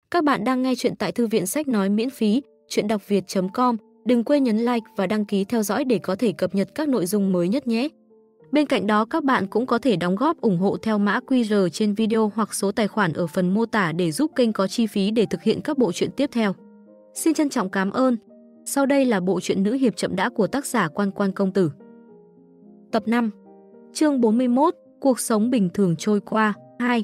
Các bạn đang nghe chuyện tại thư viện sách nói miễn phí, chuyện đọc việt.com. Đừng quên nhấn like và đăng ký theo dõi để có thể cập nhật các nội dung mới nhất nhé. Bên cạnh đó các bạn cũng có thể đóng góp ủng hộ theo mã QR trên video hoặc số tài khoản ở phần mô tả để giúp kênh có chi phí để thực hiện các bộ truyện tiếp theo. Xin trân trọng cảm ơn. Sau đây là bộ truyện nữ hiệp chậm đã của tác giả Quan Quan Công Tử. Tập 5. Chương 41. Cuộc sống bình thường trôi qua. 2.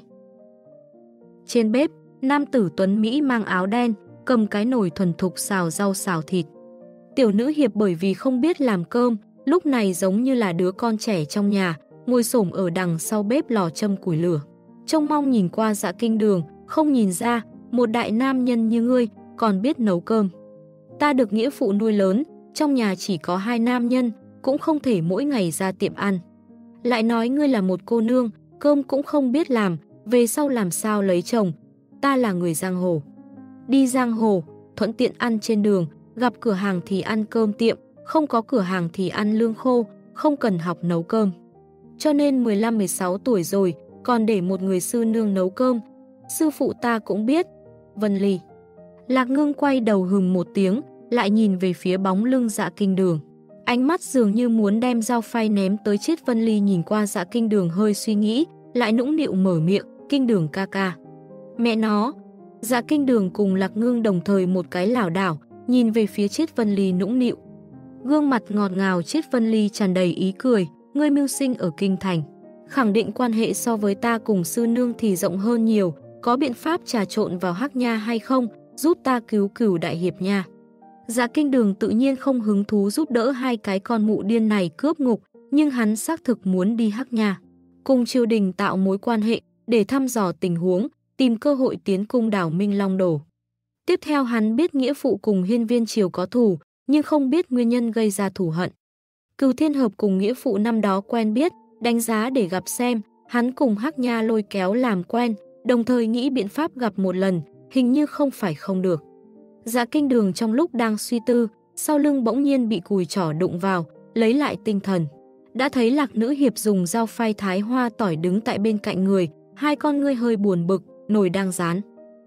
Trên bếp, nam tử tuấn Mỹ mang áo đen, cầm cái nồi thuần thục xào rau xào thịt. Tiểu nữ hiệp bởi vì không biết làm cơm, lúc này giống như là đứa con trẻ trong nhà, ngồi xổm ở đằng sau bếp lò châm củi lửa. Trông mong nhìn qua Dạ Kinh Đường, không nhìn ra, một đại nam nhân như ngươi, còn biết nấu cơm. Ta được nghĩa phụ nuôi lớn, trong nhà chỉ có 2 nam nhân, cũng không thể mỗi ngày ra tiệm ăn. Lại nói ngươi là một cô nương, cơm cũng không biết làm, về sau làm sao lấy chồng. Ta là người giang hồ. Đi giang hồ, thuận tiện ăn trên đường, gặp cửa hàng thì ăn cơm tiệm, không có cửa hàng thì ăn lương khô, không cần học nấu cơm. Cho nên 15-16 tuổi rồi, còn để một người sư nương nấu cơm. Sư phụ ta cũng biết. Vân Ly. Lạc Ngưng quay đầu hừm một tiếng, lại nhìn về phía bóng lưng Dạ Kinh Đường. Ánh mắt dường như muốn đem dao phay ném tới chết. Vân Ly nhìn qua Dạ Kinh Đường hơi suy nghĩ, lại nũng nịu mở miệng, Kinh Đường ca ca. Mẹ nó. Dạ Kinh Đường cùng Lạc Ngưng đồng thời một cái lảo đảo, nhìn về phía chết Vân Ly nũng nịu. Gương mặt ngọt ngào chết Vân Ly tràn đầy ý cười, ngươi mưu sinh ở kinh thành. Khẳng định quan hệ so với ta cùng sư nương thì rộng hơn nhiều, có biện pháp trà trộn vào Hắc Nha hay không, giúp ta cứu Cửu đại hiệp nha. Dạ Kinh Đường tự nhiên không hứng thú giúp đỡ hai cái con mụ điên này cướp ngục, nhưng hắn xác thực muốn đi Hắc Nha, cùng triều đình tạo mối quan hệ để thăm dò tình huống, tìm cơ hội tiến cung đảo Minh Long Đổ. Tiếp theo hắn biết nghĩa phụ cùng Hiên Viên Triều có thù, nhưng không biết nguyên nhân gây ra thù hận. Cửu Thiên Hợp cùng nghĩa phụ năm đó quen biết, đánh giá để gặp xem, hắn cùng Hắc Nha lôi kéo làm quen, đồng thời nghĩ biện pháp gặp một lần, hình như không phải không được. Dạ Kinh Đường trong lúc đang suy tư, sau lưng bỗng nhiên bị cùi chỏ đụng vào, lấy lại tinh thần. Đã thấy Lạc nữ hiệp dùng dao phay thái hoa tỏi đứng tại bên cạnh người, hai con ngươi hơi buồn bực, nồi đang rán.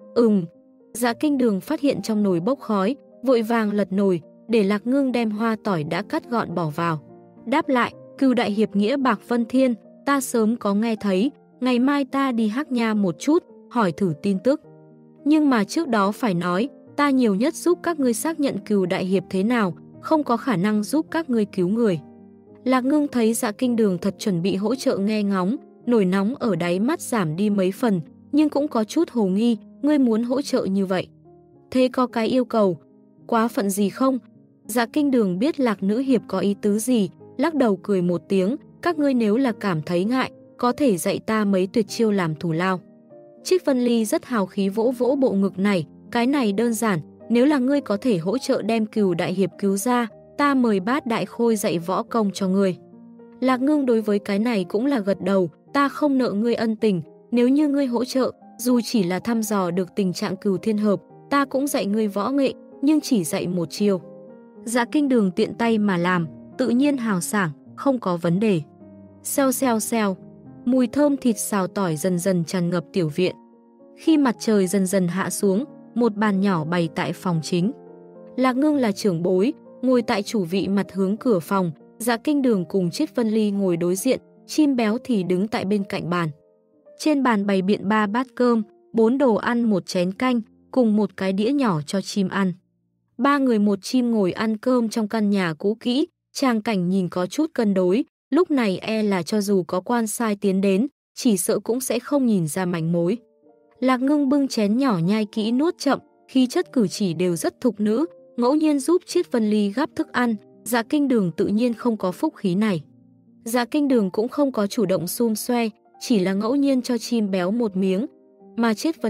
Dạ Kinh Đường phát hiện trong nồi bốc khói, vội vàng lật nồi, để Lạc Ngưng đem hoa tỏi đã cắt gọn bỏ vào. Đáp lại, Cửu đại hiệp nghĩa bạc Vân Thiên, ta sớm có nghe thấy, ngày mai ta đi Hắc Nha một chút, hỏi thử tin tức. Nhưng mà trước đó phải nói, ta nhiều nhất giúp các ngươi xác nhận Cửu đại hiệp thế nào, không có khả năng giúp các ngươi cứu người. Lạc Ngưng thấy Dạ Kinh Đường thật chuẩn bị hỗ trợ nghe ngóng, nổi nóng ở đáy mắt giảm đi mấy phần, nhưng cũng có chút hồ nghi, ngươi muốn hỗ trợ như vậy. Thế có cái yêu cầu, quá phận gì không? Dạ Kinh Đường biết Lạc nữ hiệp có ý tứ gì, lắc đầu cười một tiếng, các ngươi nếu là cảm thấy ngại, có thể dạy ta mấy tuyệt chiêu làm thù lao. Trích Vân Ly rất hào khí vỗ vỗ bộ ngực này, cái này đơn giản, nếu là ngươi có thể hỗ trợ đem Cửu đại hiệp cứu ra, ta mời Bát Đại Khôi dạy võ công cho ngươi. Lạc Ngưng đối với cái này cũng là gật đầu, ta không nợ ngươi ân tình, nếu như ngươi hỗ trợ, dù chỉ là thăm dò được tình trạng Cửu Thiên Hợp, ta cũng dạy ngươi võ nghệ, nhưng chỉ dạy một chiêu. Dạ Kinh Đường tiện tay mà làm, tự nhiên hào sảng, không có vấn đề. Xèo xèo xèo, mùi thơm thịt xào tỏi dần dần tràn ngập tiểu viện. Khi mặt trời dần dần hạ xuống, một bàn nhỏ bày tại phòng chính. Lạc Ngưng là trưởng bối, ngồi tại chủ vị mặt hướng cửa phòng, Dạ Kinh Đường cùng Triết Vân Ly ngồi đối diện, Chim Béo thì đứng tại bên cạnh bàn. Trên bàn bày biện 3 bát cơm, 4 đồ ăn, 1 chén canh, cùng một cái đĩa nhỏ cho chim ăn. 3 người 1 chim ngồi ăn cơm trong căn nhà cũ kỹ, tràng cảnh nhìn có chút cân đối, lúc này e là cho dù có quan sai tiến đến, chỉ sợ cũng sẽ không nhìn ra manh mối. Lạc Ngưng bưng chén nhỏ nhai kỹ nuốt chậm, khí chất cử chỉ đều rất thục nữ, ngẫu nhiên giúp Triết Vân Ly gắp thức ăn, Dạ Kinh Đường tự nhiên không có phúc khí này. Dạ Kinh Đường cũng không có chủ động xum xoe, chỉ là ngẫu nhiên cho Chim Béo một miếng, mà Triết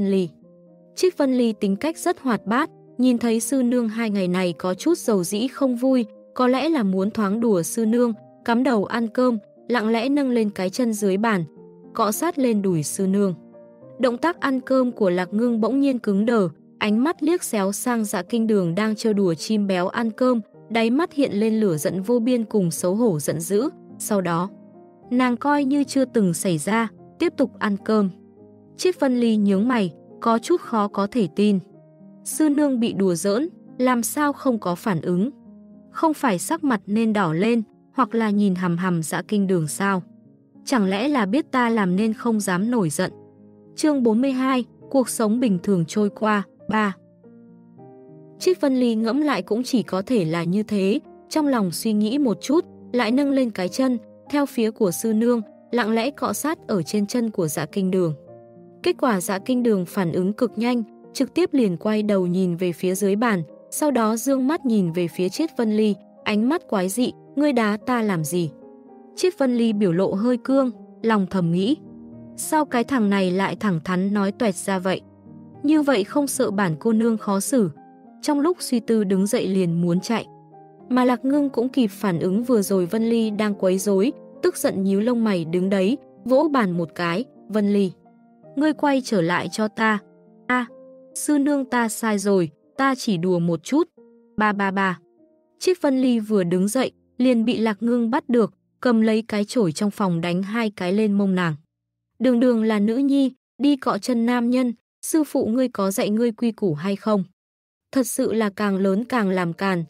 Vân Ly tính cách rất hoạt bát, nhìn thấy sư nương 2 ngày này có chút dầu dĩ không vui, có lẽ là muốn thoáng đùa sư nương, cắm đầu ăn cơm, lặng lẽ nâng lên cái chân dưới bàn, cọ sát lên đùi sư nương. Động tác ăn cơm của Lạc Ngưng bỗng nhiên cứng đờ, ánh mắt liếc xéo sang Dạ Kinh Đường đang trêu đùa Chim Béo ăn cơm, đáy mắt hiện lên lửa giận vô biên cùng xấu hổ giận dữ. Sau đó, nàng coi như chưa từng xảy ra, tiếp tục ăn cơm. Triết Vân Ly nhướng mày, có chút khó có thể tin. Sư nương bị đùa giỡn, làm sao không có phản ứng? Không phải sắc mặt nên đỏ lên, hoặc là nhìn hằm hằm Dạ Kinh Đường sao? Chẳng lẽ là biết ta làm nên không dám nổi giận? Chương 42, cuộc sống bình thường trôi qua, 3. Trích Vân Ly ngẫm lại cũng chỉ có thể là như thế, trong lòng suy nghĩ một chút, lại nâng lên cái chân, theo phía của sư nương, lặng lẽ cọ sát ở trên chân của Dạ Kinh Đường. Kết quả Dạ Kinh Đường phản ứng cực nhanh, trực tiếp liền quay đầu nhìn về phía dưới bàn, sau đó dương mắt nhìn về phía Trích Vân Ly, ánh mắt quái dị, ngươi đá ta làm gì? Trích Vân Ly biểu lộ hơi cương, lòng thầm nghĩ. Sao cái thằng này lại thẳng thắn nói toẹt ra vậy? Như vậy không sợ bản cô nương khó xử. Trong lúc suy tư đứng dậy liền muốn chạy. Mà Lạc Ngưng cũng kịp phản ứng vừa rồi Vân Ly đang quấy rối, tức giận nhíu lông mày đứng đấy, vỗ bàn một cái, Vân Ly. Ngươi quay trở lại cho ta. Sư nương ta sai rồi, ta chỉ đùa một chút. Ba. Trích Vân Ly vừa đứng dậy, liền bị Lạc Ngưng bắt được, cầm lấy cái chổi trong phòng đánh 2 cái lên mông nàng. Đường đường là nữ nhi, đi cọ chân nam nhân, sư phụ ngươi có dạy ngươi quy củ hay không? Thật sự là càng lớn càng làm càn.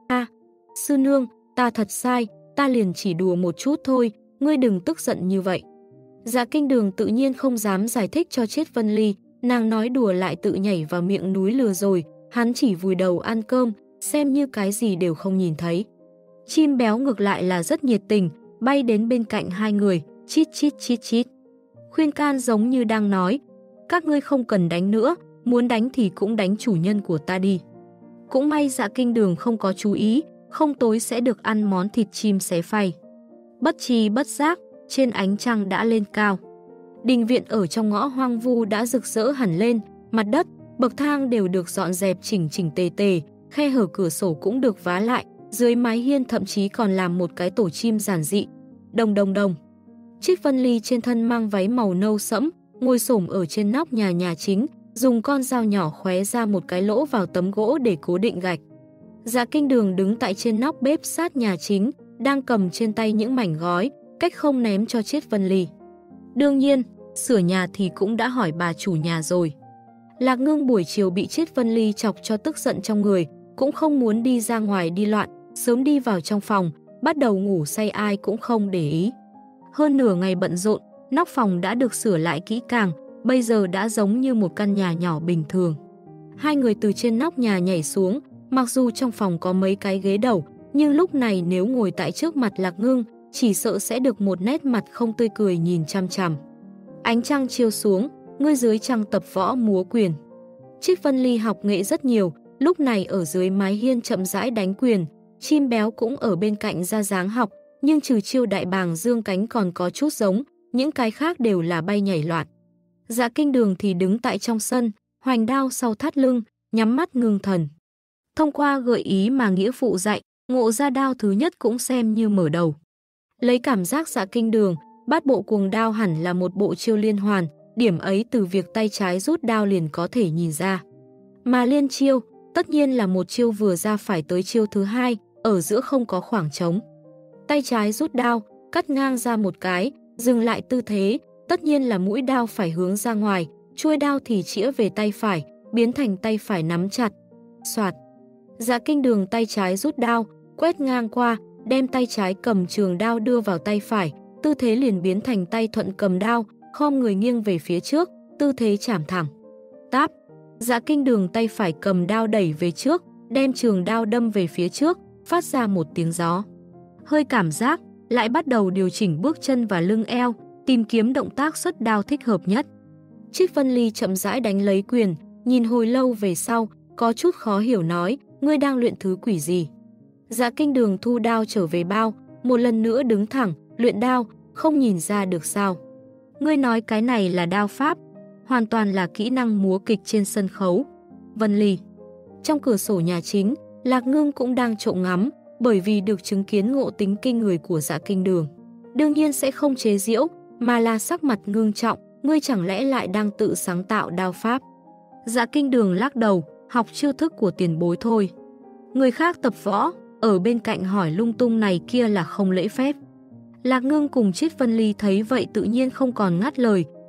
Sư nương, ta thật sai, ta liền chỉ đùa một chút thôi, ngươi đừng tức giận như vậy. Dạ Kinh Đường tự nhiên không dám giải thích cho Trích Vân Ly, nàng nói đùa lại tự nhảy vào miệng núi lừa rồi, hắn chỉ vùi đầu ăn cơm, xem như cái gì đều không nhìn thấy. Chim béo ngược lại là rất nhiệt tình, bay đến bên cạnh hai người, chít chít chít chít. Khuyên can giống như đang nói, các ngươi không cần đánh nữa, muốn đánh thì cũng đánh chủ nhân của ta đi. Cũng may Dạ Kinh Đường không có chú ý, không tối sẽ được ăn món thịt chim xé phay. Bất tri bất giác, trên ánh trăng đã lên cao. Đình viện ở trong ngõ hoang vu đã rực rỡ hẳn lên, mặt đất, bậc thang đều được dọn dẹp chỉnh chỉnh tề tề, khe hở cửa sổ cũng được vá lại, dưới mái hiên thậm chí còn làm một cái tổ chim giản dị. Đồng đồng đồng. Trích Vân Ly trên thân mang váy màu nâu sẫm, ngồi xổm ở trên nóc nhà chính, dùng con dao nhỏ khóe ra một cái lỗ vào tấm gỗ để cố định gạch. Dạ Kinh Đường đứng tại trên nóc bếp sát nhà chính, đang cầm trên tay những mảnh gói, cách không ném cho Trích Vân Ly. Đương nhiên, sửa nhà thì cũng đã hỏi bà chủ nhà rồi. Lạc Ngưng buổi chiều bị Trích Vân Ly chọc cho tức giận trong người, cũng không muốn đi ra ngoài đi loạn, sớm đi vào trong phòng, bắt đầu ngủ say ai cũng không để ý. Hơn nửa ngày bận rộn, nóc phòng đã được sửa lại kỹ càng, bây giờ đã giống như một căn nhà nhỏ bình thường. Hai người từ trên nóc nhà nhảy xuống, mặc dù trong phòng có mấy cái ghế đầu, nhưng lúc này nếu ngồi tại trước mặt Lạc Ngưng, chỉ sợ sẽ được một nét mặt không tươi cười nhìn chằm chằm. Ánh trăng chiếu xuống, ngươi dưới trăng tập võ múa quyền. Trích Vân Ly học nghệ rất nhiều, lúc này ở dưới mái hiên chậm rãi đánh quyền, chim béo cũng ở bên cạnh ra dáng học, nhưng trừ chiêu đại bàng dương cánh còn có chút giống, những cái khác đều là bay nhảy loạn. Dạ Kinh Đường thì đứng tại trong sân, hoành đao sau thắt lưng, nhắm mắt ngưng thần. Thông qua gợi ý mà nghĩa phụ dạy, ngộ ra đao thứ nhất cũng xem như mở đầu. Lấy cảm giác Dạ Kinh Đường, bát bộ cuồng đao hẳn là một bộ chiêu liên hoàn, điểm ấy từ việc tay trái rút đao liền có thể nhìn ra. Mà liên chiêu, tất nhiên là một chiêu vừa ra phải tới chiêu thứ hai, ở giữa không có khoảng trống. Tay trái rút đao, cắt ngang ra một cái, dừng lại tư thế, tất nhiên là mũi đao phải hướng ra ngoài, chuôi đao thì chĩa về tay phải, biến thành tay phải nắm chặt. Soạt. Dạ Kinh Đường tay trái rút đao, quét ngang qua, đem tay trái cầm trường đao đưa vào tay phải, tư thế liền biến thành tay thuận cầm đao, khom người nghiêng về phía trước, tư thế chảm thẳng. Táp. Dạ Kinh Đường tay phải cầm đao đẩy về trước, đem trường đao đâm về phía trước, phát ra một tiếng gió. Hơi cảm giác, lại bắt đầu điều chỉnh bước chân và lưng eo, tìm kiếm động tác xuất đao thích hợp nhất. Trích Vân Ly chậm rãi đánh lấy quyền, nhìn hồi lâu về sau, có chút khó hiểu nói, ngươi đang luyện thứ quỷ gì? Dạ Kinh Đường thu đao trở về bao, một lần nữa đứng thẳng, luyện đao, không nhìn ra được sao? Ngươi nói cái này là đao pháp, hoàn toàn là kỹ năng múa kịch trên sân khấu. Vân Ly. Trong cửa sổ nhà chính, Lạc Ngưng cũng đang trộm ngắm, bởi vì được chứng kiến ngộ tính kinh người của Dạ Kinh Đường. Đương nhiên sẽ không chế giễu, mà là sắc mặt ngưng trọng, ngươi chẳng lẽ lại đang tự sáng tạo đao pháp? Dạ Kinh Đường lắc đầu, học chiêu thức của tiền bối thôi. Người khác tập võ, ở bên cạnh hỏi lung tung này kia là không lễ phép. Lạc Ngưng cùng Trích Vân Ly thấy vậy tự nhiên không còn ngắt lời,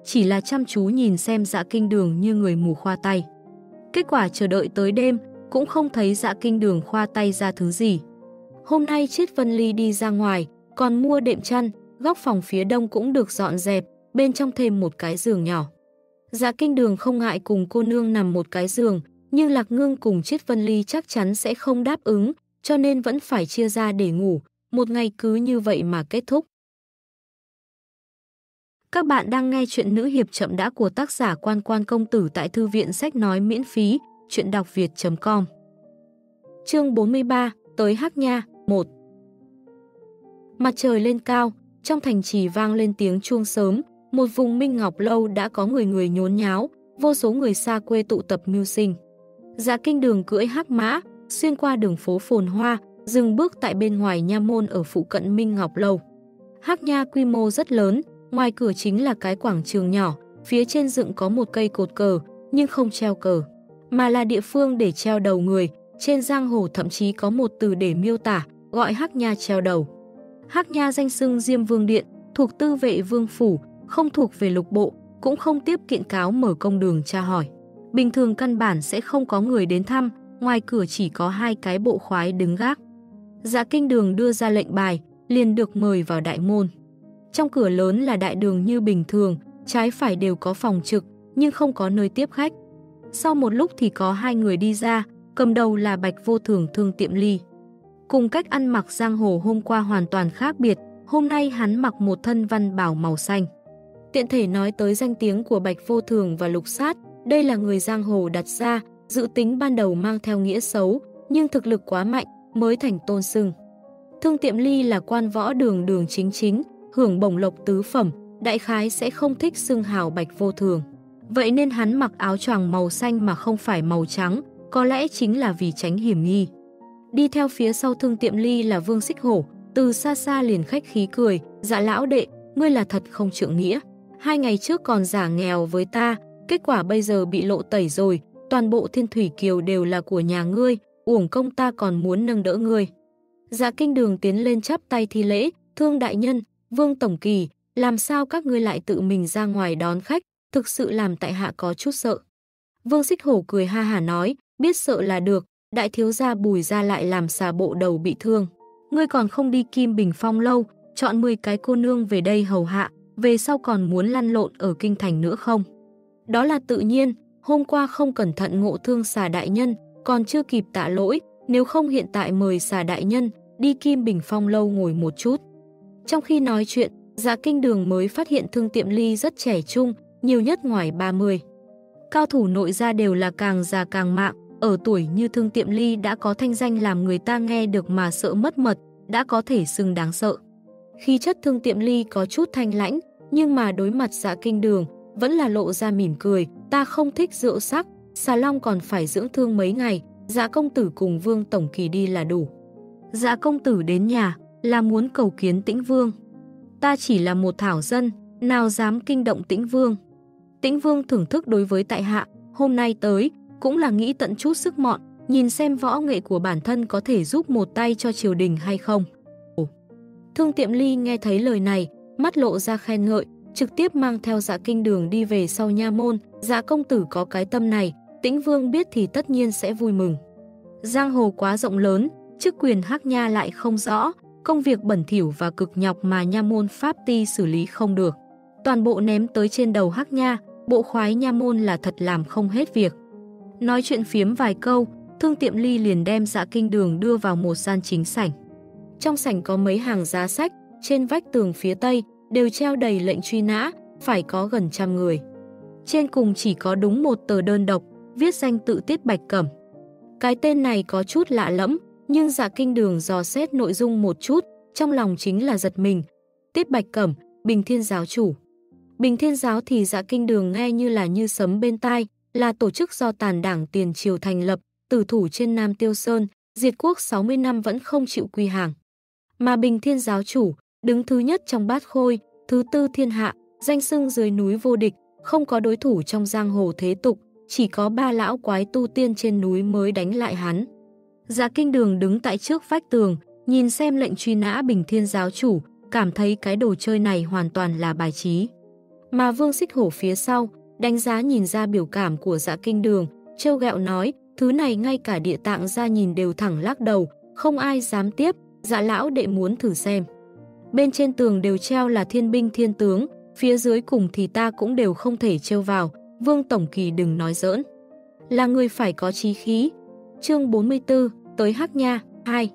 chỉ là chăm chú nhìn xem Dạ Kinh Đường như người mù khoa tay. Kết quả chờ đợi tới đêm, cũng không thấy Dạ Kinh Đường khoa tay ra thứ gì. Hôm nay Triết Vân Ly đi ra ngoài, còn mua đệm chăn, góc phòng phía đông cũng được dọn dẹp, bên trong thêm một cái giường nhỏ. Dạ Kinh Đường không ngại cùng cô nương nằm một cái giường, nhưng Lạc Ngưng cùng Triết Vân Ly chắc chắn sẽ không đáp ứng, cho nên vẫn phải chia ra để ngủ, một ngày cứ như vậy mà kết thúc. Các bạn đang nghe chuyện nữ hiệp chậm đã của tác giả Quan Quan Công Tử tại Thư viện Sách Nói miễn phí, chuyện đọc việt.com. Chương 43, tới Hắc Nha, 1. Mặt trời lên cao, trong thành trì vang lên tiếng chuông sớm, một vùng Minh Ngọc Lâu đã có người nhốn nháo, vô số người xa quê tụ tập mưu sinh. Dạ Kinh Đường cưỡi hắc mã, xuyên qua đường phố phồn hoa, dừng bước tại bên ngoài nha môn ở phụ cận Minh Ngọc Lâu. Hắc Nha quy mô rất lớn, ngoài cửa chính là cái quảng trường nhỏ, phía trên dựng có một cây cột cờ, nhưng không treo cờ, mà là địa phương để treo đầu người. Trên giang hồ thậm chí có một từ để miêu tả, gọi Hắc Nha treo đầu. Hắc Nha danh xưng Diêm Vương Điện, thuộc Tư Vệ Vương Phủ, không thuộc về lục bộ, cũng không tiếp kiện cáo mở công đường tra hỏi. Bình thường căn bản sẽ không có người đến thăm, ngoài cửa chỉ có 2 cái bộ khoái đứng gác. Dạ Kinh Đường đưa ra lệnh bài, liền được mời vào đại môn. Trong cửa lớn là đại đường như bình thường, trái phải đều có phòng trực, nhưng không có nơi tiếp khách. Sau một lúc thì có 2 người đi ra, cầm đầu là Bạch Vô Thường Thương Tiệm Ly. Cùng cách ăn mặc giang hồ hôm qua hoàn toàn khác biệt, hôm nay hắn mặc một thân văn bào màu xanh. Tiện thể nói tới danh tiếng của Bạch Vô Thường và Lục Sát, đây là người giang hồ đặt ra, dự tính ban đầu mang theo nghĩa xấu, nhưng thực lực quá mạnh mới thành tôn xưng. Thương Tiệm Ly là quan võ đường chính, hưởng bổng lộc tứ phẩm, đại khái sẽ không thích xưng hào Bạch Vô Thường. Vậy nên hắn mặc áo choàng màu xanh mà không phải màu trắng, có lẽ chính là vì tránh hiểm nghi. Đi theo phía sau Thương Tiệm Ly là Vương Xích Hổ, từ xa xa liền khách khí cười, dạ lão đệ, ngươi là thật không trượng nghĩa. 2 ngày trước còn giả nghèo với ta, kết quả bây giờ bị lộ tẩy rồi, toàn bộ Thiên Thủy Kiều đều là của nhà ngươi, uổng công ta còn muốn nâng đỡ ngươi. Dạ Kinh Đường tiến lên chắp tay thi lễ, Thương đại nhân, Vương tổng kỳ, làm sao các ngươi lại tự mình ra ngoài đón khách, thực sự làm tại hạ có chút sợ. Vương Xích Hổ cười ha hả nói, biết sợ là được, đại thiếu gia Bùi gia lại làm xà bộ đầu bị thương. Ngươi còn không đi Kim Bình Phong lâu, chọn 10 cái cô nương về đây hầu hạ, về sau còn muốn lăn lộn ở kinh thành nữa không? Đó là tự nhiên, hôm qua không cẩn thận ngộ thương xà đại nhân, còn chưa kịp tạ lỗi, nếu không hiện tại mời xà đại nhân đi Kim Bình Phong lâu ngồi một chút. Trong khi nói chuyện, Dạ Kinh Đường mới phát hiện Thương Tiệm Ly rất trẻ trung, nhiều nhất ngoài 30. Cao thủ nội gia đều là càng già càng mạng, ở tuổi như Thương Tiệm Ly đã có thanh danh làm người ta nghe được mà sợ mất mật, đã có thể xưng đáng sợ. Khí chất Thương Tiệm Ly có chút thanh lãnh, nhưng mà đối mặt Dạ Kinh Đường, vẫn là lộ ra mỉm cười, ta không thích rượu sắc, xà long còn phải dưỡng thương mấy ngày, Dạ công tử cùng Vương tổng kỳ đi là đủ. Dạ công tử đến nhà, là muốn cầu kiến Tĩnh Vương. Ta chỉ là một thảo dân, nào dám kinh động Tĩnh Vương. Tĩnh Vương thưởng thức đối với tại hạ, hôm nay tới, cũng là nghĩ tận chút sức mọn, nhìn xem võ nghệ của bản thân có thể giúp một tay cho triều đình hay không. Thương Tiệm Ly nghe thấy lời này, mắt lộ ra khen ngợi, trực tiếp mang theo Dạ Kinh Đường đi về sau nha môn. Dạ công tử có cái tâm này, Tĩnh Vương biết thì tất nhiên sẽ vui mừng. Giang hồ quá rộng lớn, chức quyền Hắc Nha lại không rõ, công việc bẩn thỉu và cực nhọc mà nha môn pháp ti xử lý không được. Toàn bộ ném tới trên đầu Hắc Nha, bộ khoái nha môn là thật làm không hết việc. Nói chuyện phiếm vài câu, Thương Tiệm Ly liền đem Dạ Kinh Đường đưa vào một gian chính sảnh. Trong sảnh có mấy hàng giá sách, trên vách tường phía tây đều treo đầy lệnh truy nã, phải có gần 100 người. Trên cùng chỉ có đúng một tờ đơn độc, viết danh tự Tiết Bạch Cẩm. Cái tên này có chút lạ lẫm, nhưng Dạ Kinh Đường dò xét nội dung một chút, trong lòng chính là giật mình. Tiết Bạch Cẩm, Bình Thiên giáo chủ. Bình Thiên giáo thì Dạ Kinh Đường nghe như là như sấm bên tai, là tổ chức do Tàn Đảng tiền triều thành lập, tử thủ trên Nam Tiêu Sơn, diệt quốc 60 năm vẫn không chịu quy hàng. Mà Bình Thiên giáo chủ, đứng thứ nhất trong bát khôi, thứ tư thiên hạ, danh xưng dưới núi vô địch, không có đối thủ trong giang hồ thế tục, chỉ có 3 lão quái tu tiên trên núi mới đánh lại hắn. Dạ Kinh Đường đứng tại trước vách tường, nhìn xem lệnh truy nã Bình Thiên giáo chủ, cảm thấy cái đồ chơi này hoàn toàn là bài trí. Mà Vương Xích Hổ phía sau, đánh giá nhìn ra biểu cảm của Dạ Kinh Đường, trêu ghẹo nói, thứ này ngay cả Địa Tạng ra nhìn đều thẳng lắc đầu, không ai dám tiếp, Dạ lão đệ muốn thử xem. Bên trên tường đều treo là thiên binh thiên tướng, phía dưới cùng thì ta cũng đều không thể trêu vào, Vương Tổng Kỳ đừng nói giỡn. Là người phải có chí khí. Chương 44, tới Hắc Nha, 2.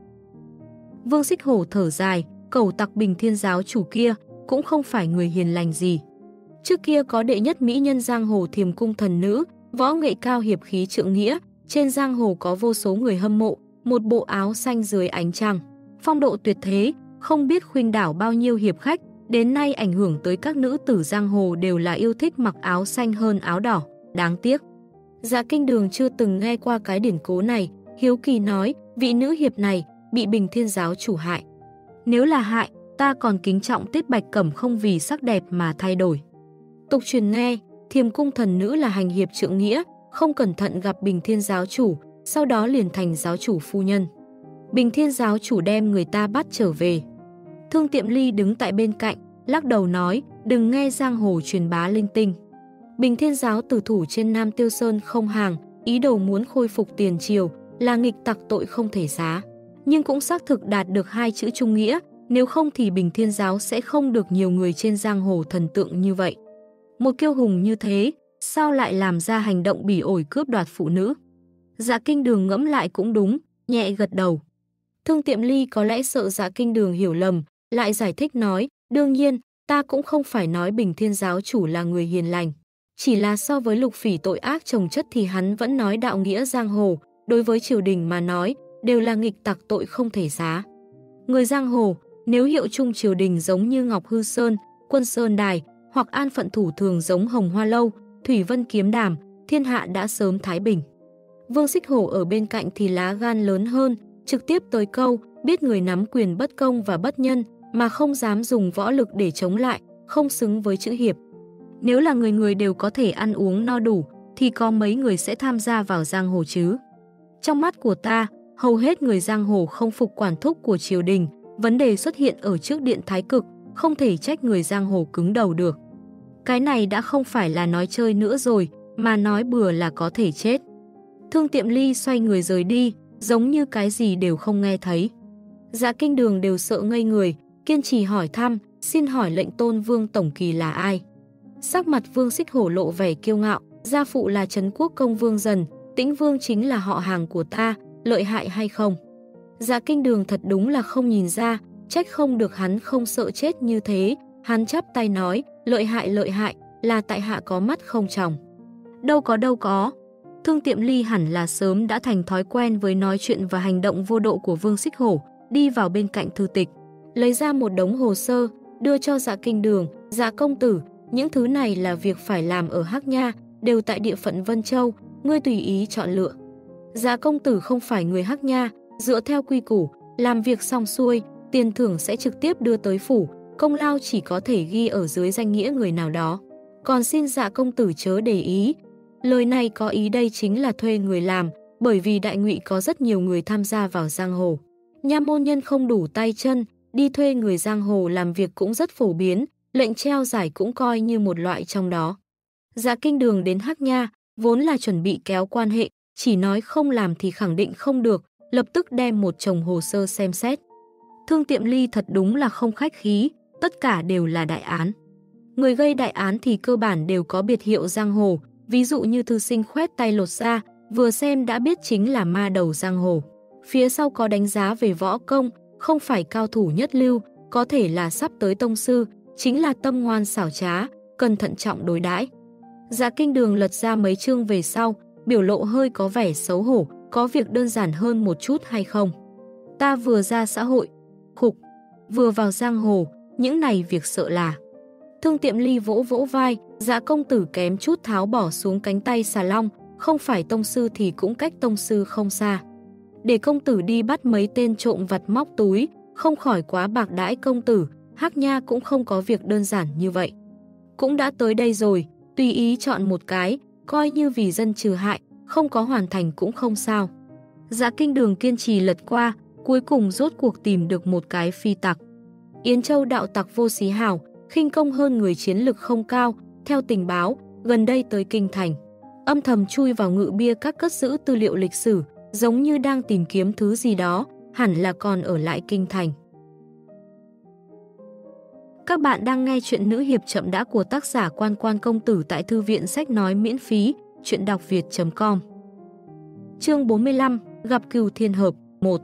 Vương Xích Hổ thở dài, Cẩu Tặc Bình Thiên giáo chủ kia cũng không phải người hiền lành gì. Trước kia có đệ nhất mỹ nhân giang hồ Thiềm Cung thần nữ, võ nghệ cao hiệp khí trượng nghĩa, trên giang hồ có vô số người hâm mộ, một bộ áo xanh dưới ánh trăng, phong độ tuyệt thế, không biết khuynh đảo bao nhiêu hiệp khách, đến nay ảnh hưởng tới các nữ tử giang hồ đều là yêu thích mặc áo xanh hơn áo đỏ, đáng tiếc. Dạ Kinh Đường chưa từng nghe qua cái điển cố này, hiếu kỳ nói, vị nữ hiệp này bị Bình Thiên giáo chủ hại. Nếu là hại, ta còn kính trọng Tiết Bạch Cẩm không vì sắc đẹp mà thay đổi. Tục truyền nghe, Thiềm Cung thần nữ là hành hiệp trượng nghĩa, không cẩn thận gặp Bình Thiên giáo chủ, sau đó liền thành giáo chủ phu nhân. Bình Thiên giáo chủ đem người ta bắt trở về. Thương Tiệm Ly đứng tại bên cạnh, lắc đầu nói, đừng nghe giang hồ truyền bá linh tinh. Bình Thiên giáo tử thủ trên Nam Tiêu Sơn không hàng, ý đồ muốn khôi phục tiền triều, là nghịch tặc tội không thể xá. Nhưng cũng xác thực đạt được hai chữ trung nghĩa, nếu không thì Bình Thiên giáo sẽ không được nhiều người trên giang hồ thần tượng như vậy. Một kiêu hùng như thế, sao lại làm ra hành động bỉ ổi cướp đoạt phụ nữ? Dạ Kinh Đường ngẫm lại cũng đúng, nhẹ gật đầu. Thương Tiệm Ly có lẽ sợ Dạ Kinh Đường hiểu lầm, lại giải thích nói, đương nhiên, ta cũng không phải nói Bình Thiên giáo chủ là người hiền lành. Chỉ là so với Lục Phỉ tội ác chồng chất thì hắn vẫn nói đạo nghĩa giang hồ, đối với triều đình mà nói, đều là nghịch tặc tội không thể xá. Người giang hồ, nếu hiệu chung triều đình giống như Ngọc Hư Sơn, Quân Sơn Đài, hoặc an phận thủ thường giống Hồng Hoa Lâu, Thủy Vân Kiếm Đàm, thiên hạ đã sớm thái bình. Vương Xích Hổ ở bên cạnh thì lá gan lớn hơn, trực tiếp tới câu, biết người nắm quyền bất công và bất nhân, mà không dám dùng võ lực để chống lại, không xứng với chữ hiệp. Nếu là người người đều có thể ăn uống no đủ, thì có mấy người sẽ tham gia vào giang hồ chứ? Trong mắt của ta, hầu hết người giang hồ không phục quản thúc của triều đình, vấn đề xuất hiện ở trước điện thái cực, không thể trách người giang hồ cứng đầu được. Cái này đã không phải là nói chơi nữa rồi, mà nói bừa là có thể chết. Thương Tiệm Ly xoay người rời đi, giống như cái gì đều không nghe thấy. Dạ Kinh Đường đều sợ ngây người, kiên trì hỏi thăm, xin hỏi lệnh tôn Vương Tổng Kỳ là ai? Sắc mặt Vương Xích Hổ lộ vẻ kiêu ngạo, gia phụ là Trấn Quốc Công Vương Dần, Tĩnh Vương chính là họ hàng của ta, lợi hại hay không? Dạ Kinh Đường thật đúng là không nhìn ra, trách không được hắn không sợ chết như thế, hắn chắp tay nói, lợi hại, là tại hạ có mắt không tròng. Đâu có. Thương Tiệm Ly hẳn là sớm đã thành thói quen với nói chuyện và hành động vô độ của Vương Xích Hổ, đi vào bên cạnh thư tịch, lấy ra một đống hồ sơ, đưa cho Dạ Kinh Đường, Dạ công tử, những thứ này là việc phải làm ở Hắc Nha, đều tại địa phận Vân Châu, ngươi tùy ý chọn lựa. Dạ công tử không phải người Hắc Nha, dựa theo quy củ, làm việc xong xuôi, tiền thưởng sẽ trực tiếp đưa tới phủ, công lao chỉ có thể ghi ở dưới danh nghĩa người nào đó. Còn xin Dạ công tử chớ để ý. Lời này có ý đây chính là thuê người làm, bởi vì đại ngụy có rất nhiều người tham gia vào giang hồ. Nha môn nhân không đủ tay chân, đi thuê người giang hồ làm việc cũng rất phổ biến, lệnh treo giải cũng coi như một loại trong đó. Dạ Kinh Đường đến Hắc Nha, vốn là chuẩn bị kéo quan hệ, chỉ nói không làm thì khẳng định không được, lập tức đem một chồng hồ sơ xem xét. Thương Tiệm Ly thật đúng là không khách khí, tất cả đều là đại án. Người gây đại án thì cơ bản đều có biệt hiệu giang hồ, ví dụ như thư sinh khoét tay lột ra, vừa xem đã biết chính là ma đầu giang hồ. Phía sau có đánh giá về võ công, không phải cao thủ nhất lưu, có thể là sắp tới tông sư, chính là tâm ngoan xảo trá, cần thận trọng đối đãi. Dạ Kinh Đường lật ra mấy chương về sau, biểu lộ hơi có vẻ xấu hổ, có việc đơn giản hơn một chút hay không? Ta vừa ra xã hội, vừa vào giang hồ, những này việc sợ là. Thương Tiệm Ly vỗ vỗ vai, Dạ công tử kém chút tháo bỏ xuống cánh tay xà long, không phải tông sư thì cũng cách tông sư không xa. Để công tử đi bắt mấy tên trộm vặt móc túi, không khỏi quá bạc đãi công tử, Hắc Nha cũng không có việc đơn giản như vậy. Cũng đã tới đây rồi, tùy ý chọn một cái, coi như vì dân trừ hại, không có hoàn thành cũng không sao. Dạ Kinh Đường kiên trì lật qua, cuối cùng rốt cuộc tìm được một cái phi tặc. Yến Châu đạo tặc Vô Xí Hào, khinh công hơn người, chiến lực không cao, theo tình báo, gần đây tới kinh thành. Âm thầm chui vào ngự bia các cất giữ tư liệu lịch sử, giống như đang tìm kiếm thứ gì đó, hẳn là còn ở lại kinh thành. Các bạn đang nghe chuyện nữ hiệp chậm đã của tác giả Quan Quan Công Tử tại thư viện sách nói miễn phí, chuyện đọc việt.com. Chương 45, gặp Cửu Thiên Hợp 1.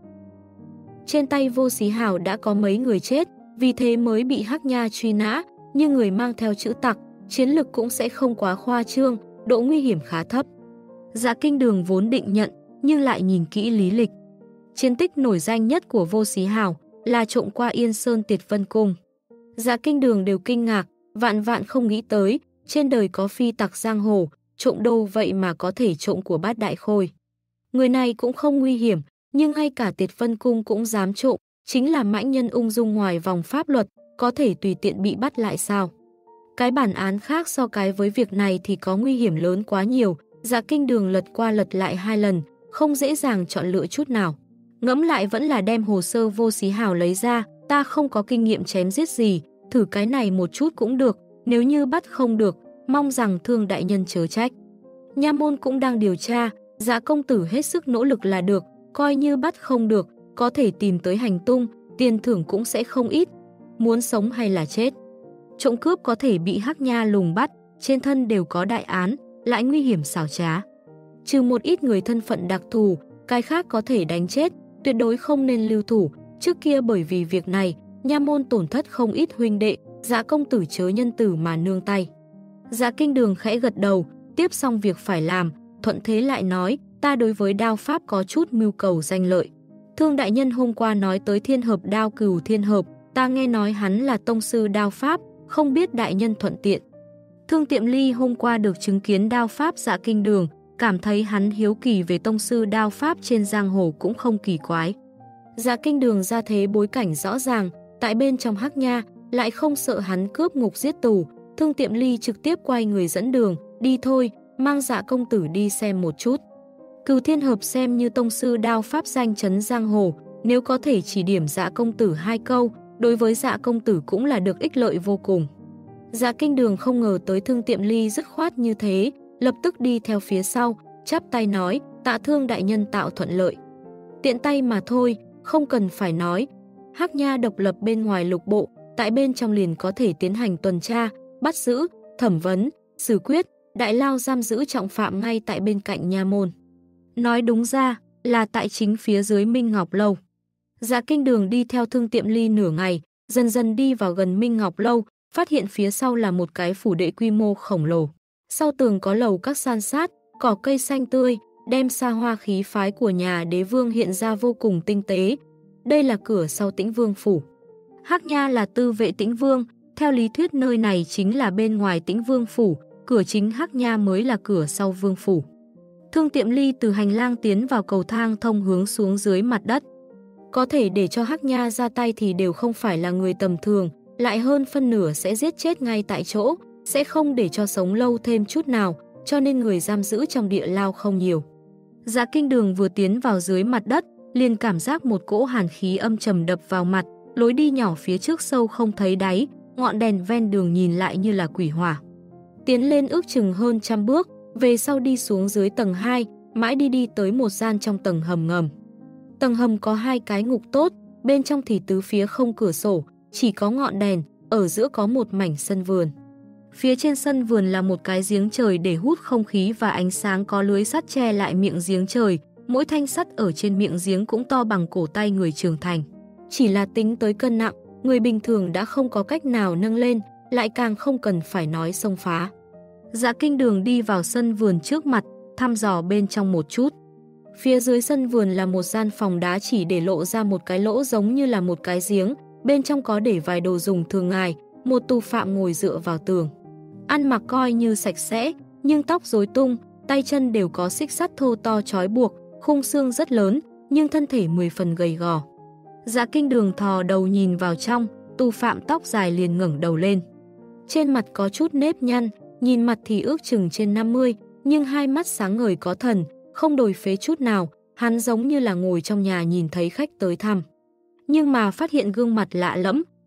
Trên tay Vô Xí Hào đã có mấy người chết, vì thế mới bị Hắc Nha truy nã, nhưng người mang theo chữ tặc, chiến lực cũng sẽ không quá khoa trương, độ nguy hiểm khá thấp. Dạ Kinh Đường vốn định nhận, nhưng lại nhìn kỹ lý lịch. Chiến tích nổi danh nhất của Vô Xí Hào là trộm qua Yên Sơn Tiệt Vân Cung. Dạ Kinh Đường đều kinh ngạc, vạn không nghĩ tới, trên đời có phi tặc giang hồ, trộm đô vậy mà có thể trộm của Bát Đại Khôi. Người này cũng không nguy hiểm, nhưng ngay cả Tiệt Vân Cung cũng dám trộm, chính là mãnh nhân ung dung ngoài vòng pháp luật, có thể tùy tiện bị bắt lại sao? Cái bản án khác so cái với việc này thì có nguy hiểm lớn quá nhiều, Dạ Kinh Đường lật qua lật lại 2 lần, không dễ dàng chọn lựa chút nào. Ngẫm lại vẫn là đem hồ sơ Vô Xí Hào lấy ra, ta không có kinh nghiệm chém giết gì, thử cái này một chút cũng được, nếu như bắt không được, mong rằng Thương đại nhân chớ trách. Nha môn cũng đang điều tra, Dạ công tử hết sức nỗ lực là được, coi như bắt không được, có thể tìm tới hành tung, tiền thưởng cũng sẽ không ít. Muốn sống hay là chết? Trộm cướp có thể bị Hắc Nha lùng bắt, trên thân đều có đại án, lại nguy hiểm xảo trá. Trừ một ít người thân phận đặc thù, cái khác có thể đánh chết, tuyệt đối không nên lưu thủ. Trước kia bởi vì việc này, nha môn tổn thất không ít huynh đệ, Dạ công tử chớ nhân từ mà nương tay. Dạ Kinh Đường khẽ gật đầu, tiếp xong việc phải làm, thuận thế lại nói, ta đối với đao pháp có chút mưu cầu danh lợi. Thương đại nhân hôm qua nói tới Thiên Hợp đao Cửu Thiên Hợp, ta nghe nói hắn là tông sư đao pháp, không biết đại nhân thuận tiện. Thương Tiệm Ly hôm qua được chứng kiến đao pháp Dạ Kinh Đường, cảm thấy hắn hiếu kỳ về tông sư đao pháp trên giang hồ cũng không kỳ quái. Dạ Kinh Đường ra thế bối cảnh rõ ràng, tại bên trong Hắc Nha, lại không sợ hắn cướp ngục giết tù. Thương Tiệm Ly trực tiếp quay người dẫn đường, đi thôi, mang Dạ công tử đi xem một chút. Cửu Thiên Hợp xem như tông sư đao pháp danh chấn giang hồ, nếu có thể chỉ điểm Dạ công tử 2 câu, đối với Dạ công tử cũng là được ích lợi vô cùng. Dạ Kinh Đường không ngờ tới Thương Tiệm Ly dứt khoát như thế, lập tức đi theo phía sau, chắp tay nói, tạ Thương đại nhân tạo thuận lợi. Tiện tay mà thôi, không cần phải nói. Hắc Nha độc lập bên ngoài lục bộ, tại bên trong liền có thể tiến hành tuần tra, bắt giữ, thẩm vấn, xử quyết, đại lao giam giữ trọng phạm ngay tại bên cạnh nha môn. Nói đúng ra là tại chính phía dưới Minh Ngọc Lâu. Dạ Kinh Đường đi theo Thương Tiệm Ly nửa ngày, dần dần đi vào gần Minh Ngọc Lâu, phát hiện phía sau là một cái phủ đệ quy mô khổng lồ. Sau tường có lầu các san sát, cỏ cây xanh tươi, đem xa hoa khí phái của nhà đế vương hiện ra vô cùng tinh tế. Đây là cửa sau Tĩnh Vương phủ. Hắc Nha là tư vệ Tĩnh Vương, theo lý thuyết nơi này chính là bên ngoài Tĩnh Vương phủ, cửa chính Hắc Nha mới là cửa sau Vương phủ. Thương Tiệm Ly từ hành lang tiến vào cầu thang thông hướng xuống dưới mặt đất. Có thể để cho Hắc Nha ra tay thì đều không phải là người tầm thường, lại hơn phân nửa sẽ giết chết ngay tại chỗ, sẽ không để cho sống lâu thêm chút nào, cho nên người giam giữ trong địa lao không nhiều. Dạ Kinh Đường vừa tiến vào dưới mặt đất, liền cảm giác một cỗ hàn khí âm trầm đập vào mặt, lối đi nhỏ phía trước sâu không thấy đáy, ngọn đèn ven đường nhìn lại như là quỷ hỏa. Tiến lên ước chừng hơn 100 bước, về sau đi xuống dưới tầng 2, mãi đi tới một gian trong tầng hầm ngầm. Tầng hầm có 2 cái ngục tốt, bên trong thì tứ phía không cửa sổ, chỉ có ngọn đèn, ở giữa có một mảnh sân vườn. Phía trên sân vườn là một cái giếng trời để hút không khí và ánh sáng, có lưới sắt che lại miệng giếng trời, mỗi thanh sắt ở trên miệng giếng cũng to bằng cổ tay người trưởng thành. Chỉ là tính tới cân nặng, người bình thường đã không có cách nào nâng lên, lại càng không cần phải nói xông phá. Dạ Kinh Đường đi vào sân vườn trước mặt, thăm dò bên trong một chút. Phía dưới sân vườn là một gian phòng đá chỉ để lộ ra một cái lỗ giống như là một cái giếng, bên trong có để vài đồ dùng thường ngày, một tù phạm ngồi dựa vào tường. Ăn mặc coi như sạch sẽ, nhưng tóc rối tung, tay chân đều có xích sắt thô to trói buộc, khung xương rất lớn, nhưng thân thể 10 phần gầy gò. Dạ Kinh Đường thò đầu nhìn vào trong, tù phạm tóc dài liền ngẩng đầu lên. Trên mặt có chút nếp nhăn, nhìn mặt thì ước chừng trên 50, nhưng hai mắt sáng ngời có thần, không đổi phế chút nào, hắn giống như là ngồi trong nhà nhìn thấy khách tới thăm. Nhưng mà phát hiện gương mặt lạ lẫm,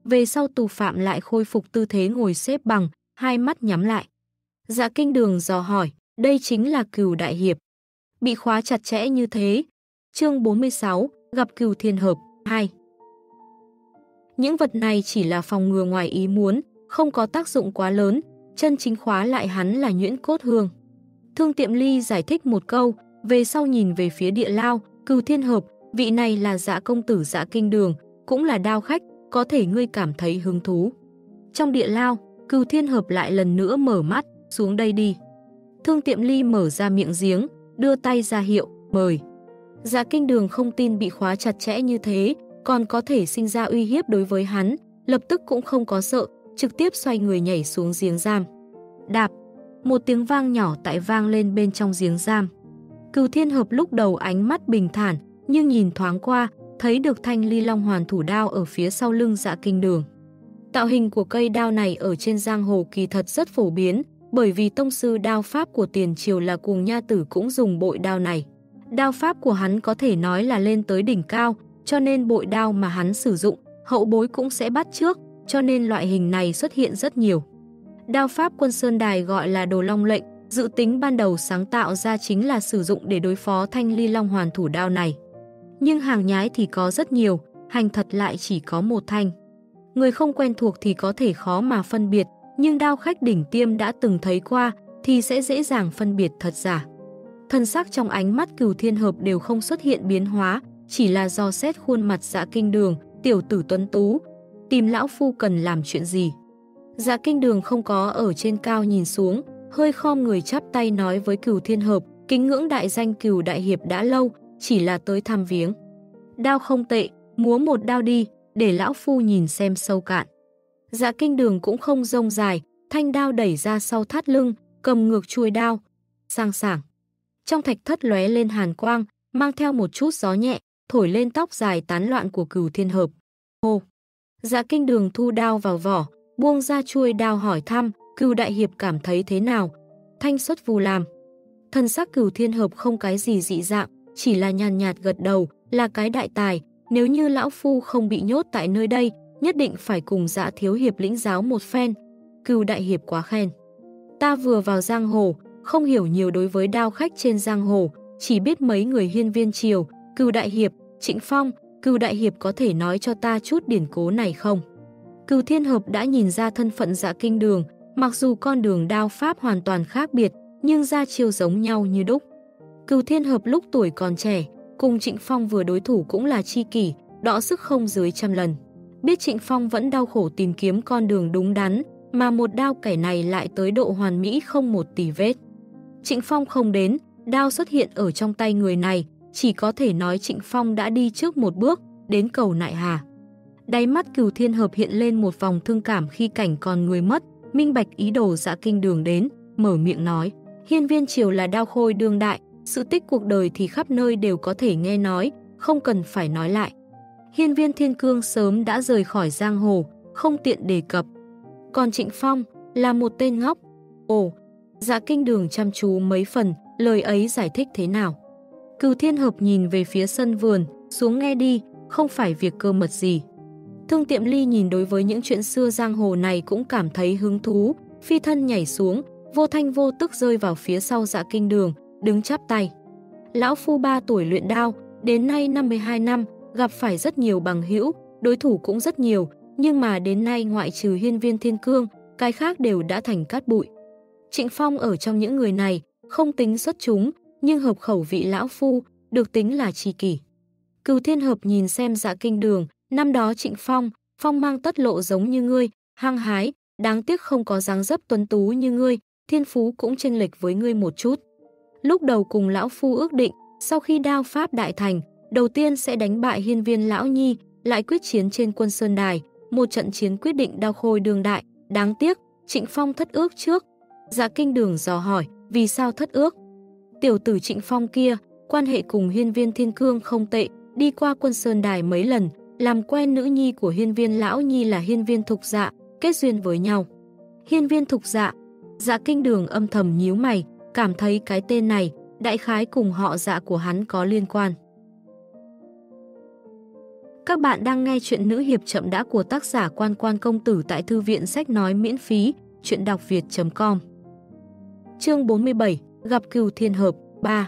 về sau tù phạm lại khôi phục tư thế ngồi xếp bằng, hai mắt nhắm lại. Dạ Kinh Đường dò hỏi, đây chính là Cửu Đại Hiệp. Bị khóa chặt chẽ như thế. Chương 46, gặp Cửu Thiên Hợp 2. Những vật này chỉ là phòng ngừa ngoài ý muốn, không có tác dụng quá lớn, chân chính khóa lại hắn là nhuyễn cốt hương. Thương Tiệm Ly giải thích một câu, về sau nhìn về phía địa lao, Cửu Thiên Hợp, vị này là Dạ công tử Dạ Kinh Đường, cũng là đao khách, có thể ngươi cảm thấy hứng thú. Trong địa lao, Cửu Thiên Hợp lại lần nữa mở mắt, xuống đây đi. Thương Tiệm Ly mở ra miệng giếng, đưa tay ra hiệu, mời. Dạ Kinh Đường không tin bị khóa chặt chẽ như thế, còn có thể sinh ra uy hiếp đối với hắn, lập tức cũng không có sợ, trực tiếp xoay người nhảy xuống giếng giam. Đạp, một tiếng vang nhỏ tại vang lên bên trong giếng giam. Cửu Thiên Hợp lúc đầu ánh mắt bình thản, nhưng nhìn thoáng qua, thấy được thanh ly long hoàn thủ đao ở phía sau lưng Dạ Kinh Đường. Tạo hình của cây đao này ở trên giang hồ kỳ thật rất phổ biến, bởi vì tông sư đao pháp của tiền triều là Cuồng Nha Tử cũng dùng bội đao này. Đao pháp của hắn có thể nói là lên tới đỉnh cao, cho nên bội đao mà hắn sử dụng, hậu bối cũng sẽ bắt chước, cho nên loại hình này xuất hiện rất nhiều. Đao pháp Quân Sơn Đài gọi là Đồ Long lệnh, dự tính ban đầu sáng tạo ra chính là sử dụng để đối phó thanh ly long hoàn thủ đao này. Nhưng hàng nhái thì có rất nhiều, hành thật lại chỉ có một thanh. Người không quen thuộc thì có thể khó mà phân biệt, nhưng đao khách đỉnh tiêm đã từng thấy qua thì sẽ dễ dàng phân biệt thật giả. Thân sắc trong ánh mắt Cửu Thiên Hợp đều không xuất hiện biến hóa, chỉ là dò xét khuôn mặt Dạ Kinh Đường, tiểu tử tuấn tú, tìm lão phu cần làm chuyện gì. Dạ Kinh Đường không có ở trên cao nhìn xuống, hơi khom người chắp tay nói với Cửu Thiên Hợp, kính ngưỡng đại danh Cửu Đại Hiệp đã lâu, chỉ là tới thăm viếng. Đao không tệ, múa một đao đi, để lão phu nhìn xem sâu cạn. Dạ Kinh Đường cũng không rông dài, thanh đao đẩy ra sau thắt lưng, cầm ngược chuôi đao, sang sảng. Trong thạch thất lóe lên hàn quang, mang theo một chút gió nhẹ, thổi lên tóc dài tán loạn của Cửu Thiên Hợp. Hô! Dạ Kinh Đường thu đao vào vỏ, buông ra chuôi đao hỏi thăm, Cửu Đại Hiệp cảm thấy thế nào? Thanh xuất vù làm. Thân sắc Cửu Thiên Hợp không cái gì dị dạng, chỉ là nhàn nhạt gật đầu, là cái đại tài, nếu như lão phu không bị nhốt tại nơi đây, nhất định phải cùng Dạ thiếu hiệp lĩnh giáo một phen. Cửu Đại Hiệp quá khen. Ta vừa vào giang hồ, không hiểu nhiều đối với đao khách trên giang hồ, chỉ biết mấy người hiên viên triều, Cửu Đại Hiệp, Trịnh Phong, Cửu Đại Hiệp có thể nói cho ta chút điển cố này không? Cửu Thiên Hợp đã nhìn ra thân phận Dạ Kinh Đường, mặc dù con đường đao pháp hoàn toàn khác biệt, nhưng ra chiêu giống nhau như đúc. Cửu Thiên Hợp lúc tuổi còn trẻ, cùng Trịnh Phong vừa đối thủ cũng là tri kỷ, đọ sức không dưới 100 lần. Biết Trịnh Phong vẫn đau khổ tìm kiếm con đường đúng đắn, mà một đao kẻ này lại tới độ hoàn mỹ không một tì vết. Trịnh Phong không đến, đao xuất hiện ở trong tay người này, chỉ có thể nói Trịnh Phong đã đi trước một bước, đến cầu nại hà. Đáy mắt Cửu Thiên Hợp hiện lên một vòng thương cảm khi cảnh còn người mất, minh bạch ý đồ Dạ Kinh Đường đến, mở miệng nói, hiên viên triều là đao khôi đương đại, sự tích cuộc đời thì khắp nơi đều có thể nghe nói, không cần phải nói lại. Hiên viên Thiên Cương sớm đã rời khỏi giang hồ, không tiện đề cập. Còn Trịnh Phong là một tên ngốc. Ồ, Dạ Kinh Đường chăm chú mấy phần, lời ấy giải thích thế nào? Cửu Thiên Hợp nhìn về phía sân vườn, xuống nghe đi, không phải việc cơ mật gì. Thương Tiệm Ly nhìn đối với những chuyện xưa giang hồ này cũng cảm thấy hứng thú, phi thân nhảy xuống, vô thanh vô tức rơi vào phía sau Dạ Kinh Đường, đứng chắp tay. Lão phu 3 tuổi luyện đao, đến nay 52 năm, gặp phải rất nhiều bằng hữu, đối thủ cũng rất nhiều, nhưng mà đến nay ngoại trừ hiên viên Thiên Cương, cái khác đều đã thành cát bụi. Trịnh Phong ở trong những người này, không tính xuất chúng, nhưng hợp khẩu vị lão phu, được tính là tri kỷ. Cửu Thiên Hợp nhìn xem Dạ Kinh Đường, năm đó Trịnh Phong, phong mang tất lộ giống như ngươi, hăng hái, đáng tiếc không có dáng dấp tuấn tú như ngươi, thiên phú cũng chênh lệch với ngươi một chút. Lúc đầu cùng lão phu ước định, sau khi đao pháp đại thành, đầu tiên sẽ đánh bại hiên viên lão nhi, lại quyết chiến trên Quân Sơn Đài, một trận chiến quyết định đao khôi đương đại, đáng tiếc, Trịnh Phong thất ước trước. Dạ Kinh Đường dò hỏi, vì sao thất ước? Tiểu tử Trịnh Phong kia, quan hệ cùng hiên viên Thiên Cương không tệ, đi qua Quân Sơn Đài mấy lần, làm quen nữ nhi của hiên viên lão nhi là hiên viên Thục Dạ, kết duyên với nhau. Hiên viên Thục Dạ, Dạ Kinh Đường âm thầm nhíu mày, cảm thấy cái tên này, đại khái cùng họ Dạ của hắn có liên quan. Các bạn đang nghe chuyện nữ hiệp chậm đã của tác giả Quan Quan Công Tử tại thư viện sách nói miễn phí, chuyện đọc việt.com. Chương 47, gặp Cừu Thiên Hợp 3.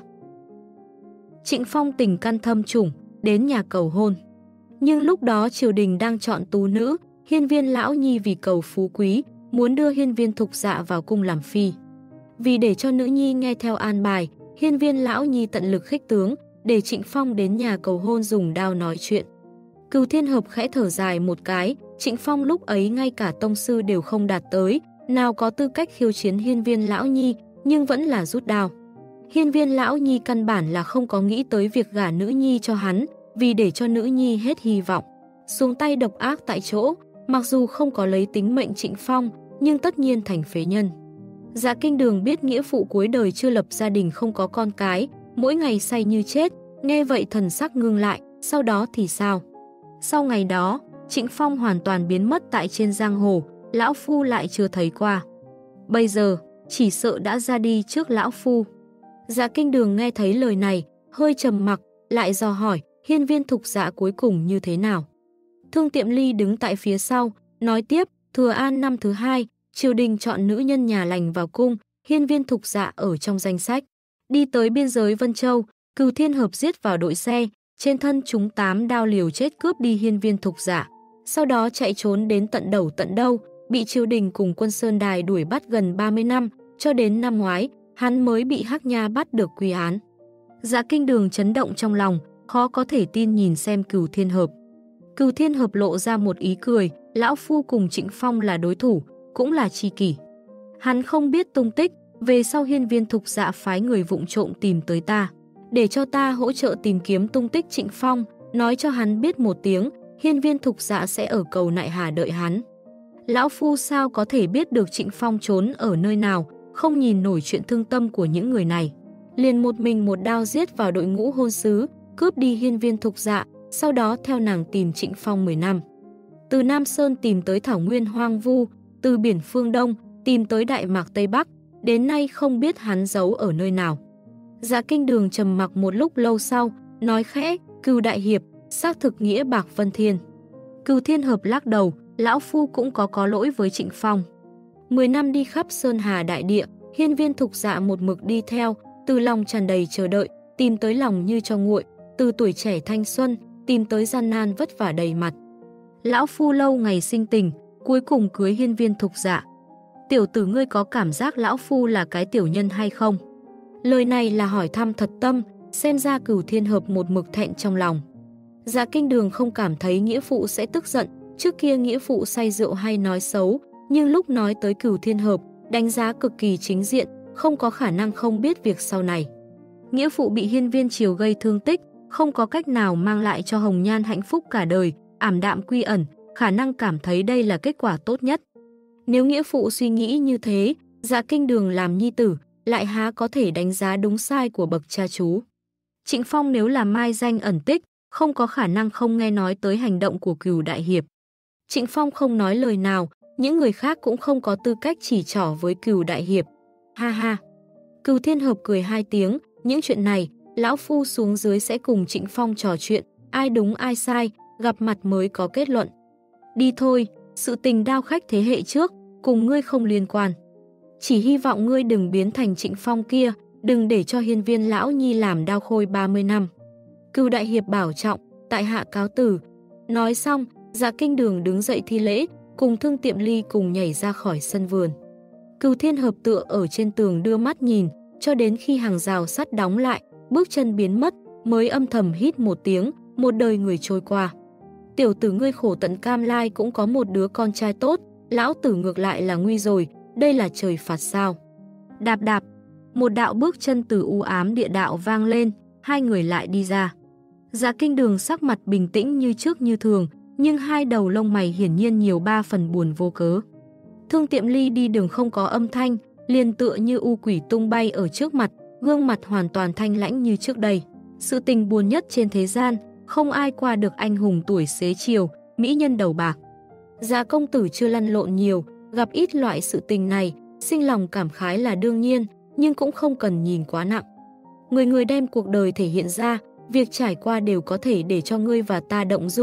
Trịnh Phong tình căn thâm trùng, đến nhà cầu hôn. Nhưng lúc đó triều đình đang chọn tú nữ, Hiên Viên Lão Nhi vì cầu phú quý, muốn đưa Hiên Viên Thục Dạ vào cung làm phi. Vì để cho nữ nhi nghe theo an bài, Hiên Viên Lão Nhi tận lực khích tướng, để Trịnh Phong đến nhà cầu hôn dùng đao nói chuyện. Cừu Thiên Hợp khẽ thở dài một cái, Trịnh Phong lúc ấy ngay cả tông sư đều không đạt tới, nào có tư cách khiêu chiến Hiên Viên Lão Nhi, nhưng vẫn là rút đao. Hiên Viên Lão Nhi căn bản là không có nghĩ tới việc gả nữ nhi cho hắn, vì để cho nữ nhi hết hy vọng. Xuống tay độc ác tại chỗ, mặc dù không có lấy tính mệnh Trịnh Phong, nhưng tất nhiên thành phế nhân. Dạ Kinh Đường biết nghĩa phụ cuối đời chưa lập gia đình không có con cái, mỗi ngày say như chết, nghe vậy thần sắc ngưng lại, sau đó thì sao? Sau ngày đó, Trịnh Phong hoàn toàn biến mất tại trên giang hồ, lão phu lại chưa thấy qua. Bây giờ, chỉ sợ đã ra đi trước lão phu. Dạ Kinh Đường nghe thấy lời này, hơi trầm mặc, lại dò hỏi, Hiên Viên Thục Dạ cuối cùng như thế nào? Thương Tiệm Ly đứng tại phía sau, nói tiếp, Thừa An năm thứ 2, triều đình chọn nữ nhân nhà lành vào cung, Hiên Viên Thục Dạ ở trong danh sách. Đi tới biên giới Vân Châu, Cừu Thiên Hợp giết vào đội xe, trên thân chúng 8 đao liều chết cướp đi Hiên Viên Thục Dạ. Sau đó chạy trốn đến tận đầu tận đâu, bị triều đình cùng quân Sơn Đài đuổi bắt gần 30 năm, cho đến năm ngoái, hắn mới bị Hắc Nha bắt được quy án. Dạ Kinh Đường chấn động trong lòng, khó có thể tin nhìn xem Cừu Thiên Hợp. Cừu Thiên Hợp lộ ra một ý cười, lão phu cùng Trịnh Phong là đối thủ, cũng là tri kỷ. Hắn không biết tung tích, về sau Hiên Viên Thục Dạ phái người vụng trộm tìm tới ta, để cho ta hỗ trợ tìm kiếm tung tích Trịnh Phong, nói cho hắn biết một tiếng, Hiên Viên Thục Dạ sẽ ở cầu Nại Hà đợi hắn. Lão phu sao có thể biết được Trịnh Phong trốn ở nơi nào, không nhìn nổi chuyện thương tâm của những người này. Liền một mình một đao giết vào đội ngũ hôn sứ, cướp đi Hiên Viên Thục Dạ, sau đó theo nàng tìm Trịnh Phong 10 năm. Từ Nam Sơn tìm tới Thảo Nguyên hoang vu, từ biển phương Đông tìm tới Đại Mạc Tây Bắc, đến nay không biết hắn giấu ở nơi nào. Dạ Kinh Đường trầm mặc một lúc lâu sau, nói khẽ, Cừu đại hiệp, xác thực nghĩa bạc vân thiên. Cừu Thiên Hợp lắc đầu, lão phu cũng có lỗi với Trịnh Phong. 10 năm đi khắp Sơn Hà đại địa, Hiên Viên Thục Dạ một mực đi theo, từ lòng tràn đầy chờ đợi, tìm tới lòng như cho nguội, từ tuổi trẻ thanh xuân, tìm tới gian nan vất vả đầy mặt. Lão phu lâu ngày sinh tình, cuối cùng cưới Hiên Viên Thục Dạ. Tiểu tử ngươi có cảm giác lão phu là cái tiểu nhân hay không? Lời này là hỏi thăm thật tâm, xem ra Cừu Thiên Hợp một mực thẹn trong lòng. Dạ Kinh Đường không cảm thấy nghĩa phụ sẽ tức giận, trước kia nghĩa phụ say rượu hay nói xấu, nhưng lúc nói tới Cừu Thiên Hợp, đánh giá cực kỳ chính diện, không có khả năng không biết việc sau này. Nghĩa phụ bị Hiên Viên Triều gây thương tích, không có cách nào mang lại cho Hồng Nhan hạnh phúc cả đời, ảm đạm quy ẩn, khả năng cảm thấy đây là kết quả tốt nhất. Nếu nghĩa phụ suy nghĩ như thế, Dạ Kinh Đường làm nhi tử, lại há có thể đánh giá đúng sai của bậc cha chú. Trịnh Phong nếu là mai danh ẩn tích, không có khả năng không nghe nói tới hành động của Cừu đại hiệp. Trịnh Phong không nói lời nào, những người khác cũng không có tư cách chỉ trỏ với Cừu đại hiệp. Ha ha. Cừu Thiên Hợp cười 2 tiếng, những chuyện này, lão phu xuống dưới sẽ cùng Trịnh Phong trò chuyện, ai đúng ai sai, gặp mặt mới có kết luận. Đi thôi, sự tình đao khách thế hệ trước, cùng ngươi không liên quan. Chỉ hy vọng ngươi đừng biến thành Trịnh Phong kia, đừng để cho Hiên Viên Lão Nhi làm đao khôi 30 năm. Cừu đại hiệp bảo trọng, tại hạ cáo tử. Nói xong, Dạ Kinh Đường đứng dậy thi lễ, cùng Thương Tiệm Ly cùng nhảy ra khỏi sân vườn. Cừu Thiên Hợp tựa ở trên tường đưa mắt nhìn, cho đến khi hàng rào sắt đóng lại, bước chân biến mất, mới âm thầm hít một tiếng, một đời người trôi qua. Tiểu tử ngươi khổ tận cam lai cũng có một đứa con trai tốt, lão tử ngược lại là nguy rồi, đây là trời phạt sao. Đạp đạp, một đạo bước chân từ u ám địa đạo vang lên, hai người lại đi ra. Dạ Kinh Đường sắc mặt bình tĩnh như trước như thường, nhưng hai đầu lông mày hiển nhiên nhiều 3 phần buồn vô cớ. Thương Tiệm Ly đi đường không có âm thanh, liền tựa như u quỷ tung bay ở trước mặt, gương mặt hoàn toàn thanh lãnh như trước đây. Sự tình buồn nhất trên thế gian, không ai qua được anh hùng tuổi xế chiều, mỹ nhân đầu bạc. Dạ công tử chưa lăn lộn nhiều, gặp ít loại sự tình này, sinh lòng cảm khái là đương nhiên, nhưng cũng không cần nhìn quá nặng. Người người đem cuộc đời thể hiện ra, việc trải qua đều có thể để cho ngươi và ta động dung,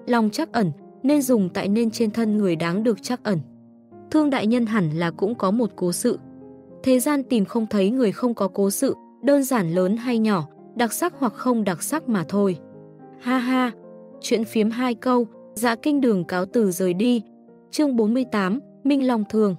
lòng trắc ẩn, nên dùng tại nên trên thân người đáng được trắc ẩn. Thương đại nhân hẳn là cũng có một cố sự. Thế gian tìm không thấy người không có cố sự, đơn giản lớn hay nhỏ, đặc sắc hoặc không đặc sắc mà thôi. Ha ha, chuyện phiếm 2 câu, Dạ Kinh Đường cáo từ rời đi. Chương 48, Minh Long Thương.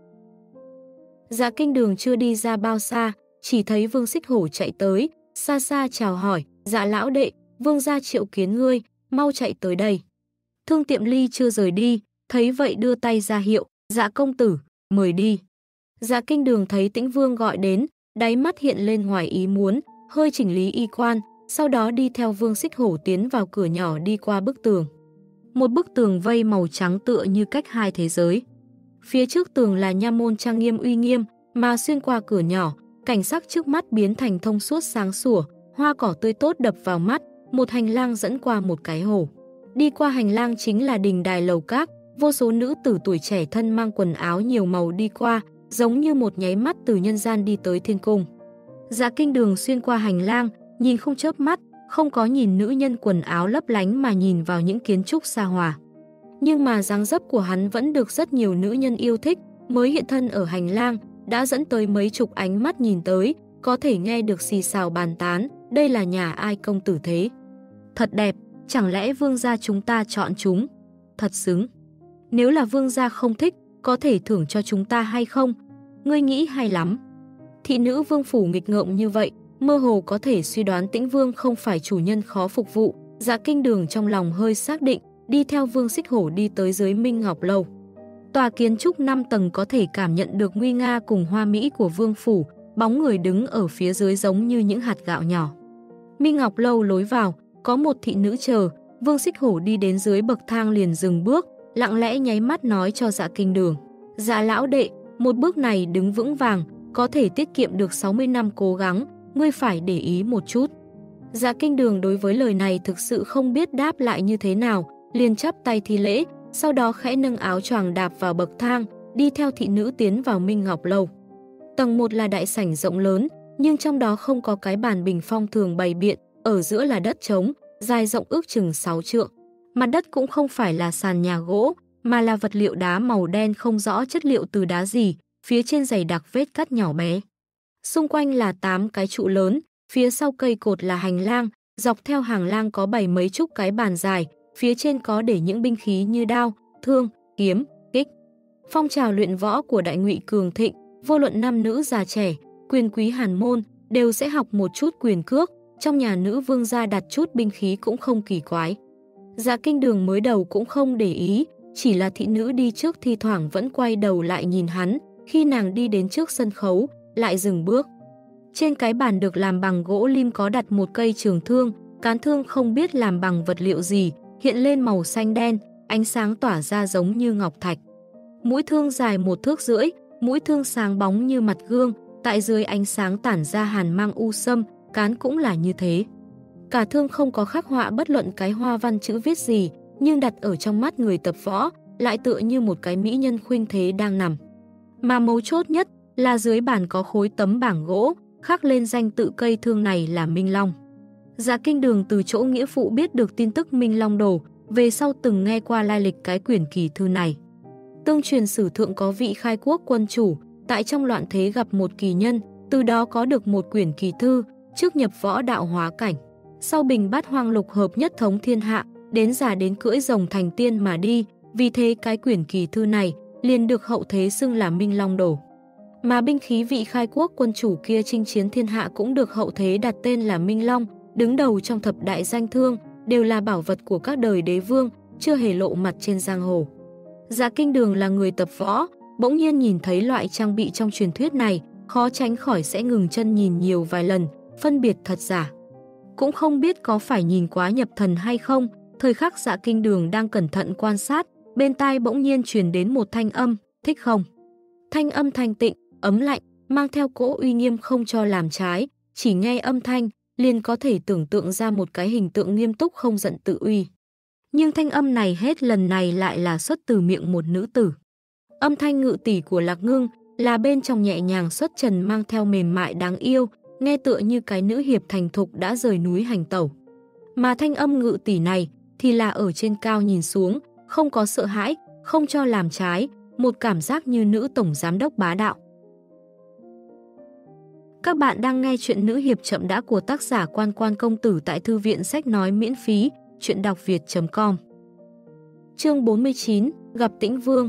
Dạ Kinh Đường chưa đi ra bao xa, chỉ thấy Vương Xích Hổ chạy tới, xa xa chào hỏi, Dạ lão đệ, Vương gia triệu kiến ngươi, mau chạy tới đây. Thương Tiệm Ly chưa rời đi, thấy vậy đưa tay ra hiệu, Dạ công tử, mời đi. Dạ Kinh Đường thấy Tĩnh Vương gọi đến, đáy mắt hiện lên ngoài ý muốn, hơi chỉnh lý y quan, sau đó đi theo Vương Xích Hổ tiến vào cửa nhỏ đi qua bức tường. Một bức tường vây màu trắng tựa như cách hai thế giới. Phía trước tường là nha môn trang nghiêm uy nghiêm, mà xuyên qua cửa nhỏ, cảnh sắc trước mắt biến thành thông suốt sáng sủa, hoa cỏ tươi tốt đập vào mắt, một hành lang dẫn qua một cái hồ. Đi qua hành lang chính là đình đài lầu các, vô số nữ tử tuổi trẻ thân mang quần áo nhiều màu đi qua, giống như một nháy mắt từ nhân gian đi tới thiên cung. Dạ Kinh Đường xuyên qua hành lang, nhìn không chớp mắt, không có nhìn nữ nhân quần áo lấp lánh mà nhìn vào những kiến trúc xa hoa. Nhưng mà dáng dấp của hắn vẫn được rất nhiều nữ nhân yêu thích, mới hiện thân ở hành lang, đã dẫn tới mấy chục ánh mắt nhìn tới, có thể nghe được xì xào bàn tán, đây là nhà ai công tử thế? Thật đẹp, chẳng lẽ vương gia chúng ta chọn chúng? Thật xứng. Nếu là vương gia không thích, có thể thưởng cho chúng ta hay không? Ngươi nghĩ hay lắm. Thị nữ vương phủ nghịch ngợm như vậy, mơ hồ có thể suy đoán Tĩnh Vương không phải chủ nhân khó phục vụ. Dạ Kinh Đường trong lòng hơi xác định, đi theo Vương Xích Hổ đi tới dưới Minh Ngọc Lâu. Tòa kiến trúc 5 tầng có thể cảm nhận được nguy nga cùng hoa mỹ của vương phủ, bóng người đứng ở phía dưới giống như những hạt gạo nhỏ. Minh Ngọc Lâu lối vào, có một thị nữ chờ, Vương Xích Hổ đi đến dưới bậc thang liền dừng bước, lặng lẽ nháy mắt nói cho Dạ Kinh Đường. Dạ lão đệ, một bước này đứng vững vàng, có thể tiết kiệm được 60 năm cố gắng, ngươi phải để ý một chút. Dạ Kinh Đường đối với lời này thực sự không biết đáp lại như thế nào, liền chắp tay thi lễ, sau đó khẽ nâng áo choàng đạp vào bậc thang, đi theo thị nữ tiến vào Minh Ngọc Lâu. Tầng 1 là đại sảnh rộng lớn, nhưng trong đó không có cái bàn bình phong thường bày biện, ở giữa là đất trống, dài rộng ước chừng 6 trượng. Mặt đất cũng không phải là sàn nhà gỗ, mà là vật liệu đá màu đen không rõ chất liệu từ đá gì, phía trên dày đặc vết cắt nhỏ bé. Xung quanh là 8 cái trụ lớn, phía sau cây cột là hành lang, dọc theo hàng lang có bày mấy chục cái bàn dài, phía trên có để những binh khí như đao, thương, kiếm, kích. Phong trào luyện võ của Đại Ngụy cường thịnh, vô luận nam nữ già trẻ, quyền quý hàn môn đều sẽ học một chút quyền cước, trong nhà nữ vương gia đặt chút binh khí cũng không kỳ quái. Dạ Kinh Đường mới đầu cũng không để ý, chỉ là thị nữ đi trước thi thoảng vẫn quay đầu lại nhìn hắn, khi nàng đi đến trước sân khấu, lại dừng bước. Trên cái bàn được làm bằng gỗ lim có đặt một cây trường thương, cán thương không biết làm bằng vật liệu gì, hiện lên màu xanh đen, ánh sáng tỏa ra giống như ngọc thạch. Mũi thương dài 1,5 thước, mũi thương sáng bóng như mặt gương, tại dưới ánh sáng tản ra hàn mang u sâm, cán cũng là như thế. Cả thương không có khắc họa bất luận cái hoa văn chữ viết gì, nhưng đặt ở trong mắt người tập võ, lại tựa như một cái mỹ nhân khuynh thế đang nằm. Mà mấu chốt nhất là dưới bàn có khối tấm bảng gỗ, khắc lên danh tự cây thương này là Minh Long. Dạ Kinh Đường từ chỗ nghĩa phụ biết được tin tức Minh Long đồ, về sau từng nghe qua lai lịch cái quyển kỳ thư này. Tương truyền sử thượng có vị khai quốc quân chủ, tại trong loạn thế gặp một kỳ nhân, từ đó có được một quyển kỳ thư, trước nhập võ đạo hóa cảnh. Sau bình bát hoang lục hợp nhất thống thiên hạ, đến già đến cưỡi rồng thành tiên mà đi, vì thế cái quyển kỳ thư này liền được hậu thế xưng là Minh Long đồ. Mà binh khí vị khai quốc quân chủ kia chinh chiến thiên hạ cũng được hậu thế đặt tên là Minh Long, đứng đầu trong thập đại danh thương, đều là bảo vật của các đời đế vương, chưa hề lộ mặt trên giang hồ. Dạ Kinh Đường là người tập võ, bỗng nhiên nhìn thấy loại trang bị trong truyền thuyết này, khó tránh khỏi sẽ ngừng chân nhìn nhiều vài lần, phân biệt thật giả. Cũng không biết có phải nhìn quá nhập thần hay không, thời khắc Dạ Kinh Đường đang cẩn thận quan sát, bên tai bỗng nhiên truyền đến một thanh âm, thích không? Thanh âm thanh tịnh, ấm lạnh, mang theo cỗ uy nghiêm không cho làm trái, chỉ nghe âm thanh, liền có thể tưởng tượng ra một cái hình tượng nghiêm túc không giận tự uy. Nhưng thanh âm này hết lần này lại là xuất từ miệng một nữ tử. Âm thanh ngự tỷ của Lạc Ngưng là bên trong nhẹ nhàng xuất trần mang theo mềm mại đáng yêu, nghe tựa như cái nữ hiệp thành thục đã rời núi hành tẩu. Mà thanh âm ngự tỷ này thì là ở trên cao nhìn xuống, không có sợ hãi, không cho làm trái, một cảm giác như nữ tổng giám đốc bá đạo. Các bạn đang nghe chuyện nữ hiệp chậm đã của tác giả Quan Quan Công Tử tại thư viện sách nói miễn phí, chuyện đọc việt.com. Chương 49, gặp Tĩnh Vương.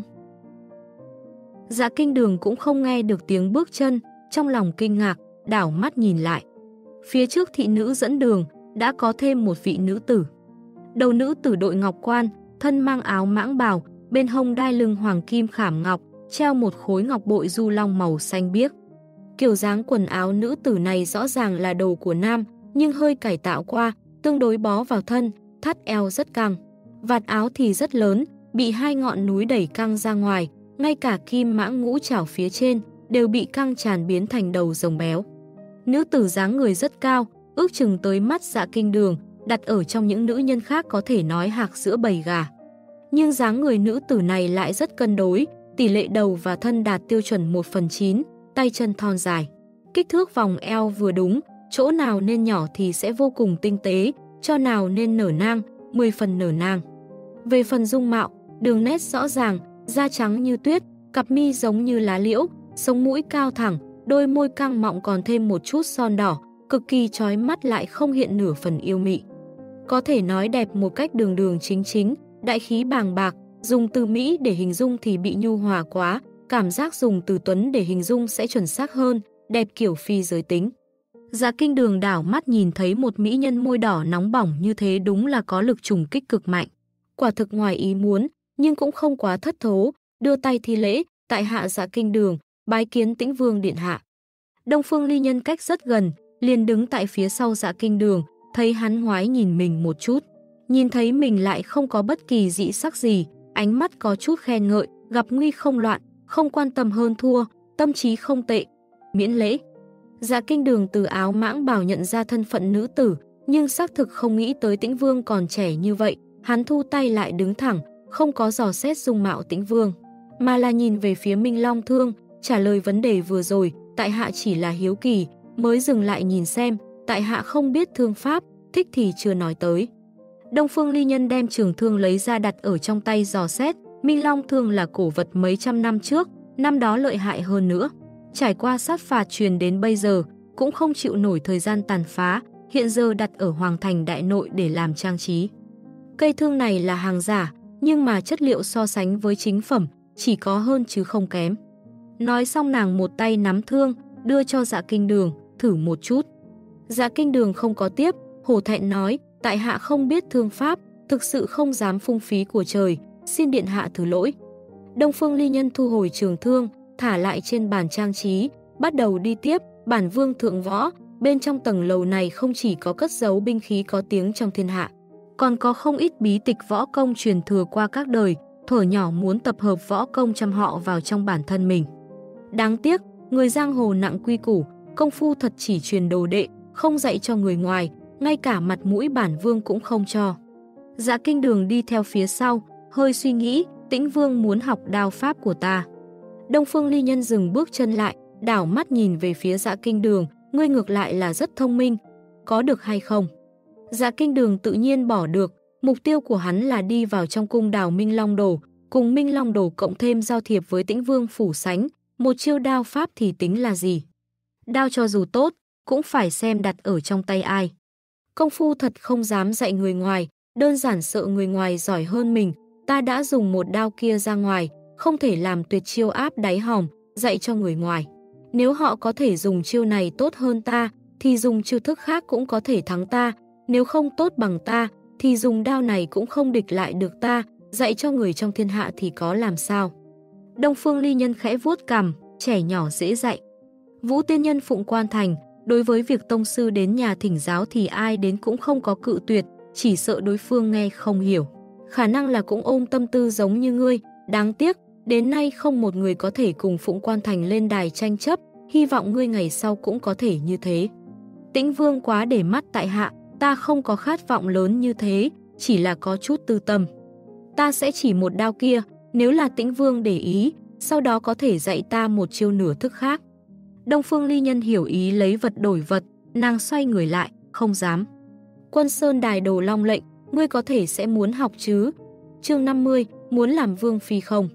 Dạ Kinh Đường cũng không nghe được tiếng bước chân, trong lòng kinh ngạc, đảo mắt nhìn lại. Phía trước thị nữ dẫn đường, đã có thêm một vị nữ tử. Đầu nữ tử đội ngọc quan, thân mang áo mãng bào, bên hông đai lưng hoàng kim khảm ngọc, treo một khối ngọc bội du long màu xanh biếc. Kiểu dáng quần áo nữ tử này rõ ràng là đồ của nam, nhưng hơi cải tạo qua, tương đối bó vào thân, thắt eo rất căng. Vạt áo thì rất lớn, bị hai ngọn núi đẩy căng ra ngoài, ngay cả kim mãng ngũ trảo phía trên đều bị căng tràn biến thành đầu rồng béo. Nữ tử dáng người rất cao, ước chừng tới mắt Dạ Kinh Đường, đặt ở trong những nữ nhân khác có thể nói hạc giữa bầy gà. Nhưng dáng người nữ tử này lại rất cân đối, tỷ lệ đầu và thân đạt tiêu chuẩn 1/9, tay chân thon dài. Kích thước vòng eo vừa đúng, chỗ nào nên nhỏ thì sẽ vô cùng tinh tế, cho nào nên nở nang, 10 phần nở nang. Về phần dung mạo, đường nét rõ ràng, da trắng như tuyết, cặp mi giống như lá liễu, sống mũi cao thẳng, đôi môi căng mọng còn thêm một chút son đỏ, cực kỳ chói mắt lại không hiện nửa phần yêu mị. Có thể nói đẹp một cách đường đường chính chính, đại khí bàng bạc, dùng từ Mỹ để hình dung thì bị nhu hòa quá, cảm giác dùng từ Tuấn để hình dung sẽ chuẩn xác hơn, đẹp kiểu phi giới tính. Dạ Kinh Đường đảo mắt nhìn thấy một mỹ nhân môi đỏ nóng bỏng như thế đúng là có lực trùng kích cực mạnh. Quả thực ngoài ý muốn, nhưng cũng không quá thất thố, đưa tay thi lễ, tại hạ Dạ Kinh Đường, bái kiến Tĩnh Vương điện hạ. Đông Phương Ly Nhân cách rất gần, liền đứng tại phía sau Dạ Kinh Đường, thấy hắn ngoái nhìn mình một chút. Nhìn thấy mình lại không có bất kỳ dị sắc gì, ánh mắt có chút khen ngợi, gặp nguy không loạn, không quan tâm hơn thua, tâm trí không tệ, miễn lễ. Dạ Kinh Đường từ áo mãng bào nhận ra thân phận nữ tử, nhưng xác thực không nghĩ tới Tĩnh Vương còn trẻ như vậy, hắn thu tay lại đứng thẳng, không có dò xét dung mạo Tĩnh Vương, mà là nhìn về phía Minh Long Thương, trả lời vấn đề vừa rồi, tại hạ chỉ là hiếu kỳ, mới dừng lại nhìn xem, tại hạ không biết thương pháp, thích thì chưa nói tới. Đông Phương Ly Nhân đem trường thương lấy ra đặt ở trong tay dò xét, Minh Long Thương là cổ vật mấy trăm năm trước, năm đó lợi hại hơn nữa. Trải qua sát phạt truyền đến bây giờ, cũng không chịu nổi thời gian tàn phá, hiện giờ đặt ở Hoàng Thành Đại Nội để làm trang trí. Cây thương này là hàng giả, nhưng mà chất liệu so sánh với chính phẩm, chỉ có hơn chứ không kém. Nói xong nàng một tay nắm thương, đưa cho Dạ Kinh Đường, thử một chút. Dạ Kinh Đường không có tiếp, hổ thẹn nói, tại hạ không biết thương pháp, thực sự không dám phung phí của trời, xin điện hạ thứ lỗi. Đông Phương Ly Nhân thu hồi trường thương, thả lại trên bàn trang trí, bắt đầu đi tiếp, bản vương thượng võ, bên trong tầng lầu này không chỉ có cất giấu binh khí có tiếng trong thiên hạ, còn có không ít bí tịch võ công truyền thừa qua các đời, thuở nhỏ muốn tập hợp võ công trăm họ vào trong bản thân mình. Đáng tiếc, người giang hồ nặng quy củ, công phu thật chỉ truyền đồ đệ, không dạy cho người ngoài, ngay cả mặt mũi bản vương cũng không cho. Dạ Kinh Đường đi theo phía sau, hơi suy nghĩ, Tĩnh Vương muốn học đao pháp của ta. Đông Phương Ly Nhân dừng bước chân lại, đảo mắt nhìn về phía Dạ Kinh Đường, ngươi ngược lại là rất thông minh, có được hay không? Dạ Kinh Đường tự nhiên bỏ được, mục tiêu của hắn là đi vào trong cung đào Minh Long Đồ, cùng Minh Long Đồ cộng thêm giao thiệp với Tĩnh Vương phủ sánh, một chiêu đao pháp thì tính là gì? Đao cho dù tốt, cũng phải xem đặt ở trong tay ai. Công phu thật không dám dạy người ngoài, đơn giản sợ người ngoài giỏi hơn mình, ta đã dùng một đao kia ra ngoài, không thể làm tuyệt chiêu áp đáy hòm, dạy cho người ngoài. Nếu họ có thể dùng chiêu này tốt hơn ta, thì dùng chiêu thức khác cũng có thể thắng ta, nếu không tốt bằng ta, thì dùng đao này cũng không địch lại được ta, dạy cho người trong thiên hạ thì có làm sao. Đông Phương Ly Nhân khẽ vuốt cằm, trẻ nhỏ dễ dạy. Vũ Tiên Nhân Phụng Quan Thành, đối với việc tông sư đến nhà thỉnh giáo thì ai đến cũng không có cự tuyệt, chỉ sợ đối phương nghe không hiểu. Khả năng là cũng ôm tâm tư giống như ngươi, đáng tiếc, đến nay không một người có thể cùng Phụng Quan Thành lên đài tranh chấp, hy vọng ngươi ngày sau cũng có thể như thế. Tĩnh Vương quá để mắt tại hạ, ta không có khát vọng lớn như thế, chỉ là có chút tư tâm. Ta sẽ chỉ một đao kia, nếu là Tĩnh Vương để ý, sau đó có thể dạy ta một chiêu nửa thức khác. Đông Phương Ly Nhân hiểu ý lấy vật đổi vật, nàng xoay người lại, không dám. Quân Sơn đài Đồ Long lệnh, ngươi có thể sẽ muốn học chứ. Chương 50, muốn làm vương phi không?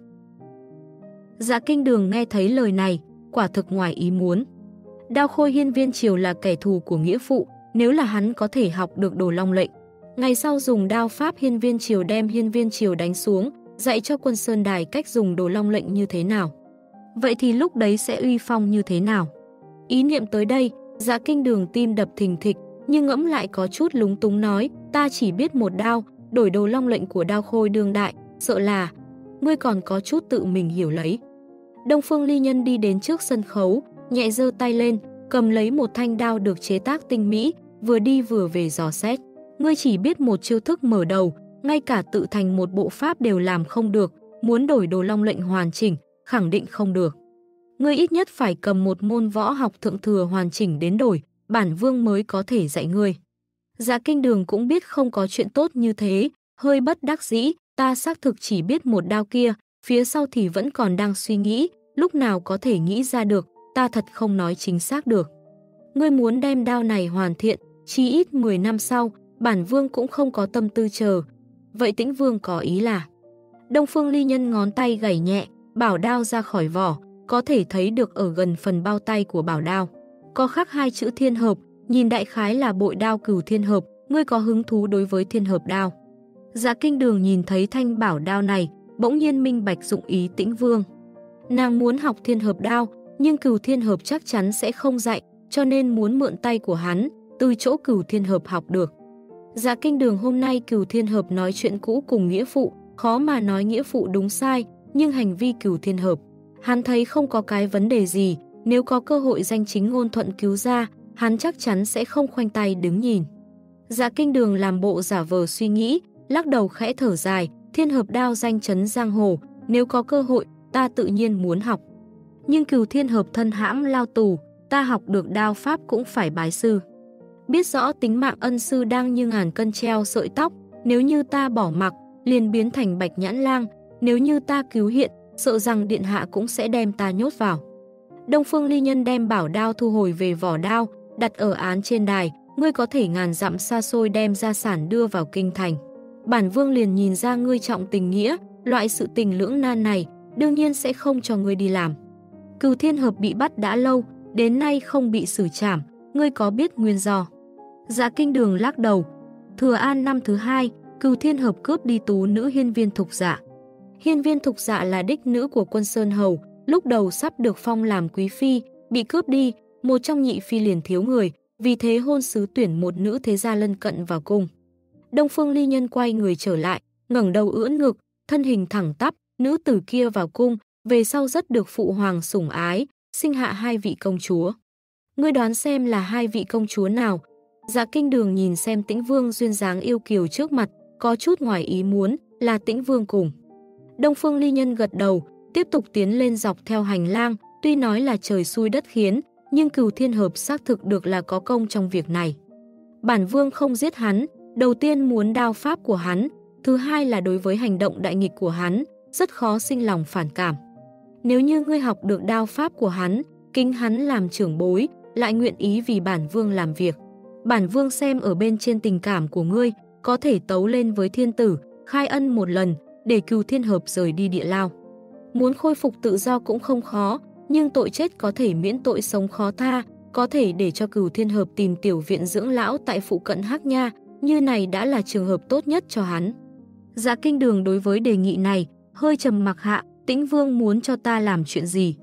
Dạ Kinh Đường nghe thấy lời này, quả thực ngoài ý muốn. Đao Khôi Hiên Viên Triều là kẻ thù của nghĩa phụ, nếu là hắn có thể học được Đồ Long lệnh, ngày sau dùng đao pháp Hiên Viên Triều đem Hiên Viên Triều đánh xuống, dạy cho quân Sơn Đài cách dùng Đồ Long lệnh như thế nào. Vậy thì lúc đấy sẽ uy phong như thế nào? Ý niệm tới đây, Dạ Kinh Đường tim đập thình thịch, nhưng ngẫm lại có chút lúng túng nói, ta chỉ biết một đao, đổi Đồ Long lệnh của Đao Khôi đương đại, sợ là ngươi còn có chút tự mình hiểu lấy. Đông Phương Ly Nhân đi đến trước sân khấu, nhẹ giơ tay lên, cầm lấy một thanh đao được chế tác tinh mỹ, vừa đi vừa về dò xét. Ngươi chỉ biết một chiêu thức mở đầu, ngay cả tự thành một bộ pháp đều làm không được, muốn đổi Đồ Long lệnh hoàn chỉnh, khẳng định không được. Ngươi ít nhất phải cầm một môn võ học thượng thừa hoàn chỉnh đến đổi, bản vương mới có thể dạy ngươi. Dạ Kinh Đường cũng biết không có chuyện tốt như thế, hơi bất đắc dĩ, ta xác thực chỉ biết một đao kia, phía sau thì vẫn còn đang suy nghĩ, lúc nào có thể nghĩ ra được, ta thật không nói chính xác được. Ngươi muốn đem đao này hoàn thiện, chí ít 10 năm sau, bản vương cũng không có tâm tư chờ. Vậy Tĩnh Vương có ý là? Đông Phương Ly Nhân ngón tay gảy nhẹ, bảo đao ra khỏi vỏ, có thể thấy được ở gần phần bao tay của bảo đao có khắc hai chữ thiên hợp, nhìn đại khái là bội đao Cửu Thiên Hợp, ngươi có hứng thú đối với thiên hợp đao? Dạ Kinh Đường nhìn thấy thanh bảo đao này, bỗng nhiên minh bạch dụng ý Tĩnh Vương. Nàng muốn học thiên hợp đao, nhưng Cửu Thiên Hợp chắc chắn sẽ không dạy, cho nên muốn mượn tay của hắn, từ chỗ Cửu Thiên Hợp học được. Dạ Kinh Đường hôm nay Cửu Thiên Hợp nói chuyện cũ cùng nghĩa phụ, khó mà nói nghĩa phụ đúng sai, nhưng hành vi Cửu Thiên Hợp, hắn thấy không có cái vấn đề gì, nếu có cơ hội danh chính ngôn thuận cứu ra, hắn chắc chắn sẽ không khoanh tay đứng nhìn. Dạ Kinh Đường làm bộ giả vờ suy nghĩ, lắc đầu khẽ thở dài, thiên hợp đao danh chấn giang hồ, nếu có cơ hội, ta tự nhiên muốn học. Nhưng Cửu Thiên Hợp thân hãm lao tù, ta học được đao pháp cũng phải bái sư. Biết rõ tính mạng ân sư đang như ngàn cân treo sợi tóc, nếu như ta bỏ mặc, liền biến thành Bạch Nhãn Lang, nếu như ta cứu hiện, sợ rằng điện hạ cũng sẽ đem ta nhốt vào. Đông Phương Ly Nhân đem bảo đao thu hồi về vỏ đao, đặt ở án trên đài, ngươi có thể ngàn dặm xa xôi đem gia sản đưa vào kinh thành. Bản vương liền nhìn ra ngươi trọng tình nghĩa, loại sự tình lưỡng nan này, đương nhiên sẽ không cho ngươi đi làm. Cửu Thiên Hợp bị bắt đã lâu, đến nay không bị xử trảm, ngươi có biết nguyên do? Dạ Kinh Đường lắc đầu. Thừa An năm thứ 2, Cửu Thiên Hợp cướp đi tú nữ Hiên Viên Thục Dạ. Hiên Viên Thục Dạ là đích nữ của quân Sơn Hầu, lúc đầu sắp được phong làm quý phi, bị cướp đi, một trong nhị phi liền thiếu người, vì thế hôn sứ tuyển một nữ thế gia lân cận vào cung. Đông Phương Ly Nhân quay người trở lại, ngẩng đầu ưỡn ngực, thân hình thẳng tắp, nữ tử kia vào cung, về sau rất được phụ hoàng sủng ái, sinh hạ 2 vị công chúa. Ngươi đoán xem là 2 vị công chúa nào? Dạ Kinh Đường nhìn xem Tĩnh Vương duyên dáng yêu kiều trước mặt, có chút ngoài ý muốn, là Tĩnh Vương cùng. Đông Phương Ly Nhân gật đầu, tiếp tục tiến lên dọc theo hành lang, tuy nói là trời xui đất khiến, nhưng Cửu Thiên Hợp xác thực được là có công trong việc này. Bản vương không giết hắn, đầu tiên muốn đao pháp của hắn, thứ hai là đối với hành động đại nghịch của hắn, rất khó sinh lòng phản cảm. Nếu như ngươi học được đao pháp của hắn, kính hắn làm trưởng bối, lại nguyện ý vì bản vương làm việc, bản vương xem ở bên trên tình cảm của ngươi, có thể tấu lên với thiên tử, khai ân một lần, để Cửu Thiên Hợp rời đi địa lao. Muốn khôi phục tự do cũng không khó, nhưng tội chết có thể miễn tội sống khó tha, có thể để cho Cửu Thiên Hợp tìm tiểu viện dưỡng lão tại phụ cận Hắc Nha, như này đã là trường hợp tốt nhất cho hắn. Dạ Kinh Đường đối với đề nghị này, hơi trầm mặc hạ, Tĩnh Vương muốn cho ta làm chuyện gì?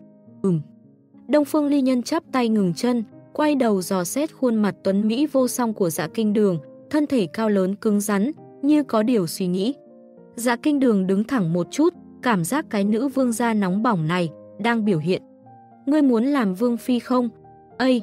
Đông Phương Ly Nhân chắp tay ngừng chân, quay đầu dò xét khuôn mặt tuấn Mỹ vô song của Dạ Kinh Đường, thân thể cao lớn cứng rắn, như có điều suy nghĩ. Dạ Kinh Đường đứng thẳng một chút, cảm giác cái nữ vương gia nóng bỏng này đang biểu hiện. Ngươi muốn làm vương phi không? Ây,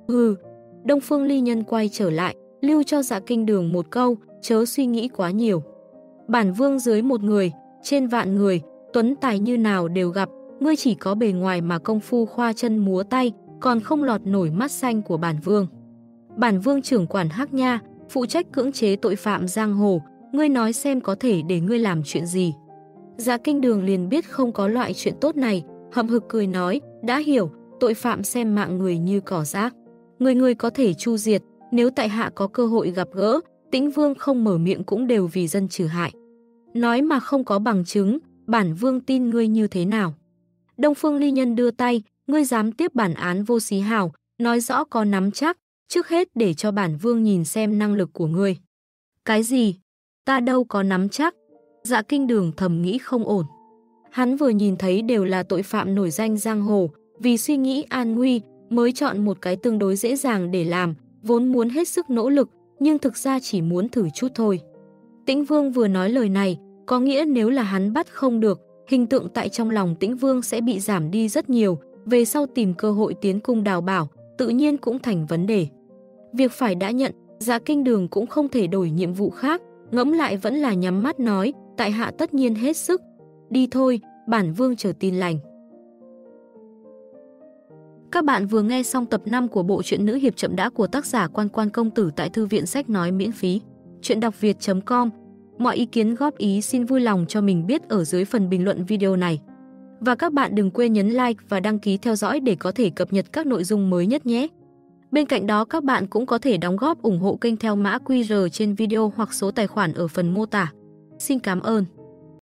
Đông Phương Ly Nhân quay trở lại, lưu cho Dạ Kinh Đường một câu, chớ suy nghĩ quá nhiều. Bản vương dưới 1 người, trên vạn người, tuấn tài như nào đều gặp, ngươi chỉ có bề ngoài mà công phu khoa chân múa tay, còn không lọt nổi mắt xanh của bản vương. Bản vương trưởng quản Hắc Nha, phụ trách cưỡng chế tội phạm giang hồ, ngươi nói xem có thể để ngươi làm chuyện gì. Dạ Kinh Đường liền biết không có loại chuyện tốt này, hậm hực cười nói, đã hiểu, tội phạm xem mạng người như cỏ rác. Người có thể chu diệt, nếu tại hạ có cơ hội gặp gỡ, Tĩnh Vương không mở miệng cũng đều vì dân trừ hại. Nói mà không có bằng chứng, bản vương tin ngươi như thế nào? Đông Phương Ly Nhân đưa tay, ngươi dám tiếp bản án Vô Xí Hào, nói rõ có nắm chắc, trước hết để cho bản vương nhìn xem năng lực của ngươi. Cái gì? Ta đâu có nắm chắc. Dạ Kinh Đường thầm nghĩ không ổn. Hắn vừa nhìn thấy đều là tội phạm nổi danh giang hồ, vì suy nghĩ an nguy mới chọn một cái tương đối dễ dàng để làm, vốn muốn hết sức nỗ lực, nhưng thực ra chỉ muốn thử chút thôi. Tĩnh Vương vừa nói lời này, có nghĩa nếu là hắn bắt không được, hình tượng tại trong lòng Tĩnh Vương sẽ bị giảm đi rất nhiều, về sau tìm cơ hội tiến cung đào bảo, tự nhiên cũng thành vấn đề. Việc phải đã nhận, Dạ Kinh Đường cũng không thể đổi nhiệm vụ khác, ngẫm lại vẫn là nhắm mắt nói, tại hạ tất nhiên hết sức. Đi thôi, bản vương chờ tin lành. Các bạn vừa nghe xong tập 5 của bộ truyện nữ hiệp chậm đã của tác giả Quan Quan Công Tử tại thư viện sách nói miễn phí. Chuyện đọc việt.com. Mọi ý kiến góp ý xin vui lòng cho mình biết ở dưới phần bình luận video này. Và các bạn đừng quên nhấn like và đăng ký theo dõi để có thể cập nhật các nội dung mới nhất nhé. Bên cạnh đó các bạn cũng có thể đóng góp ủng hộ kênh theo mã QR trên video hoặc số tài khoản ở phần mô tả. Xin cảm ơn.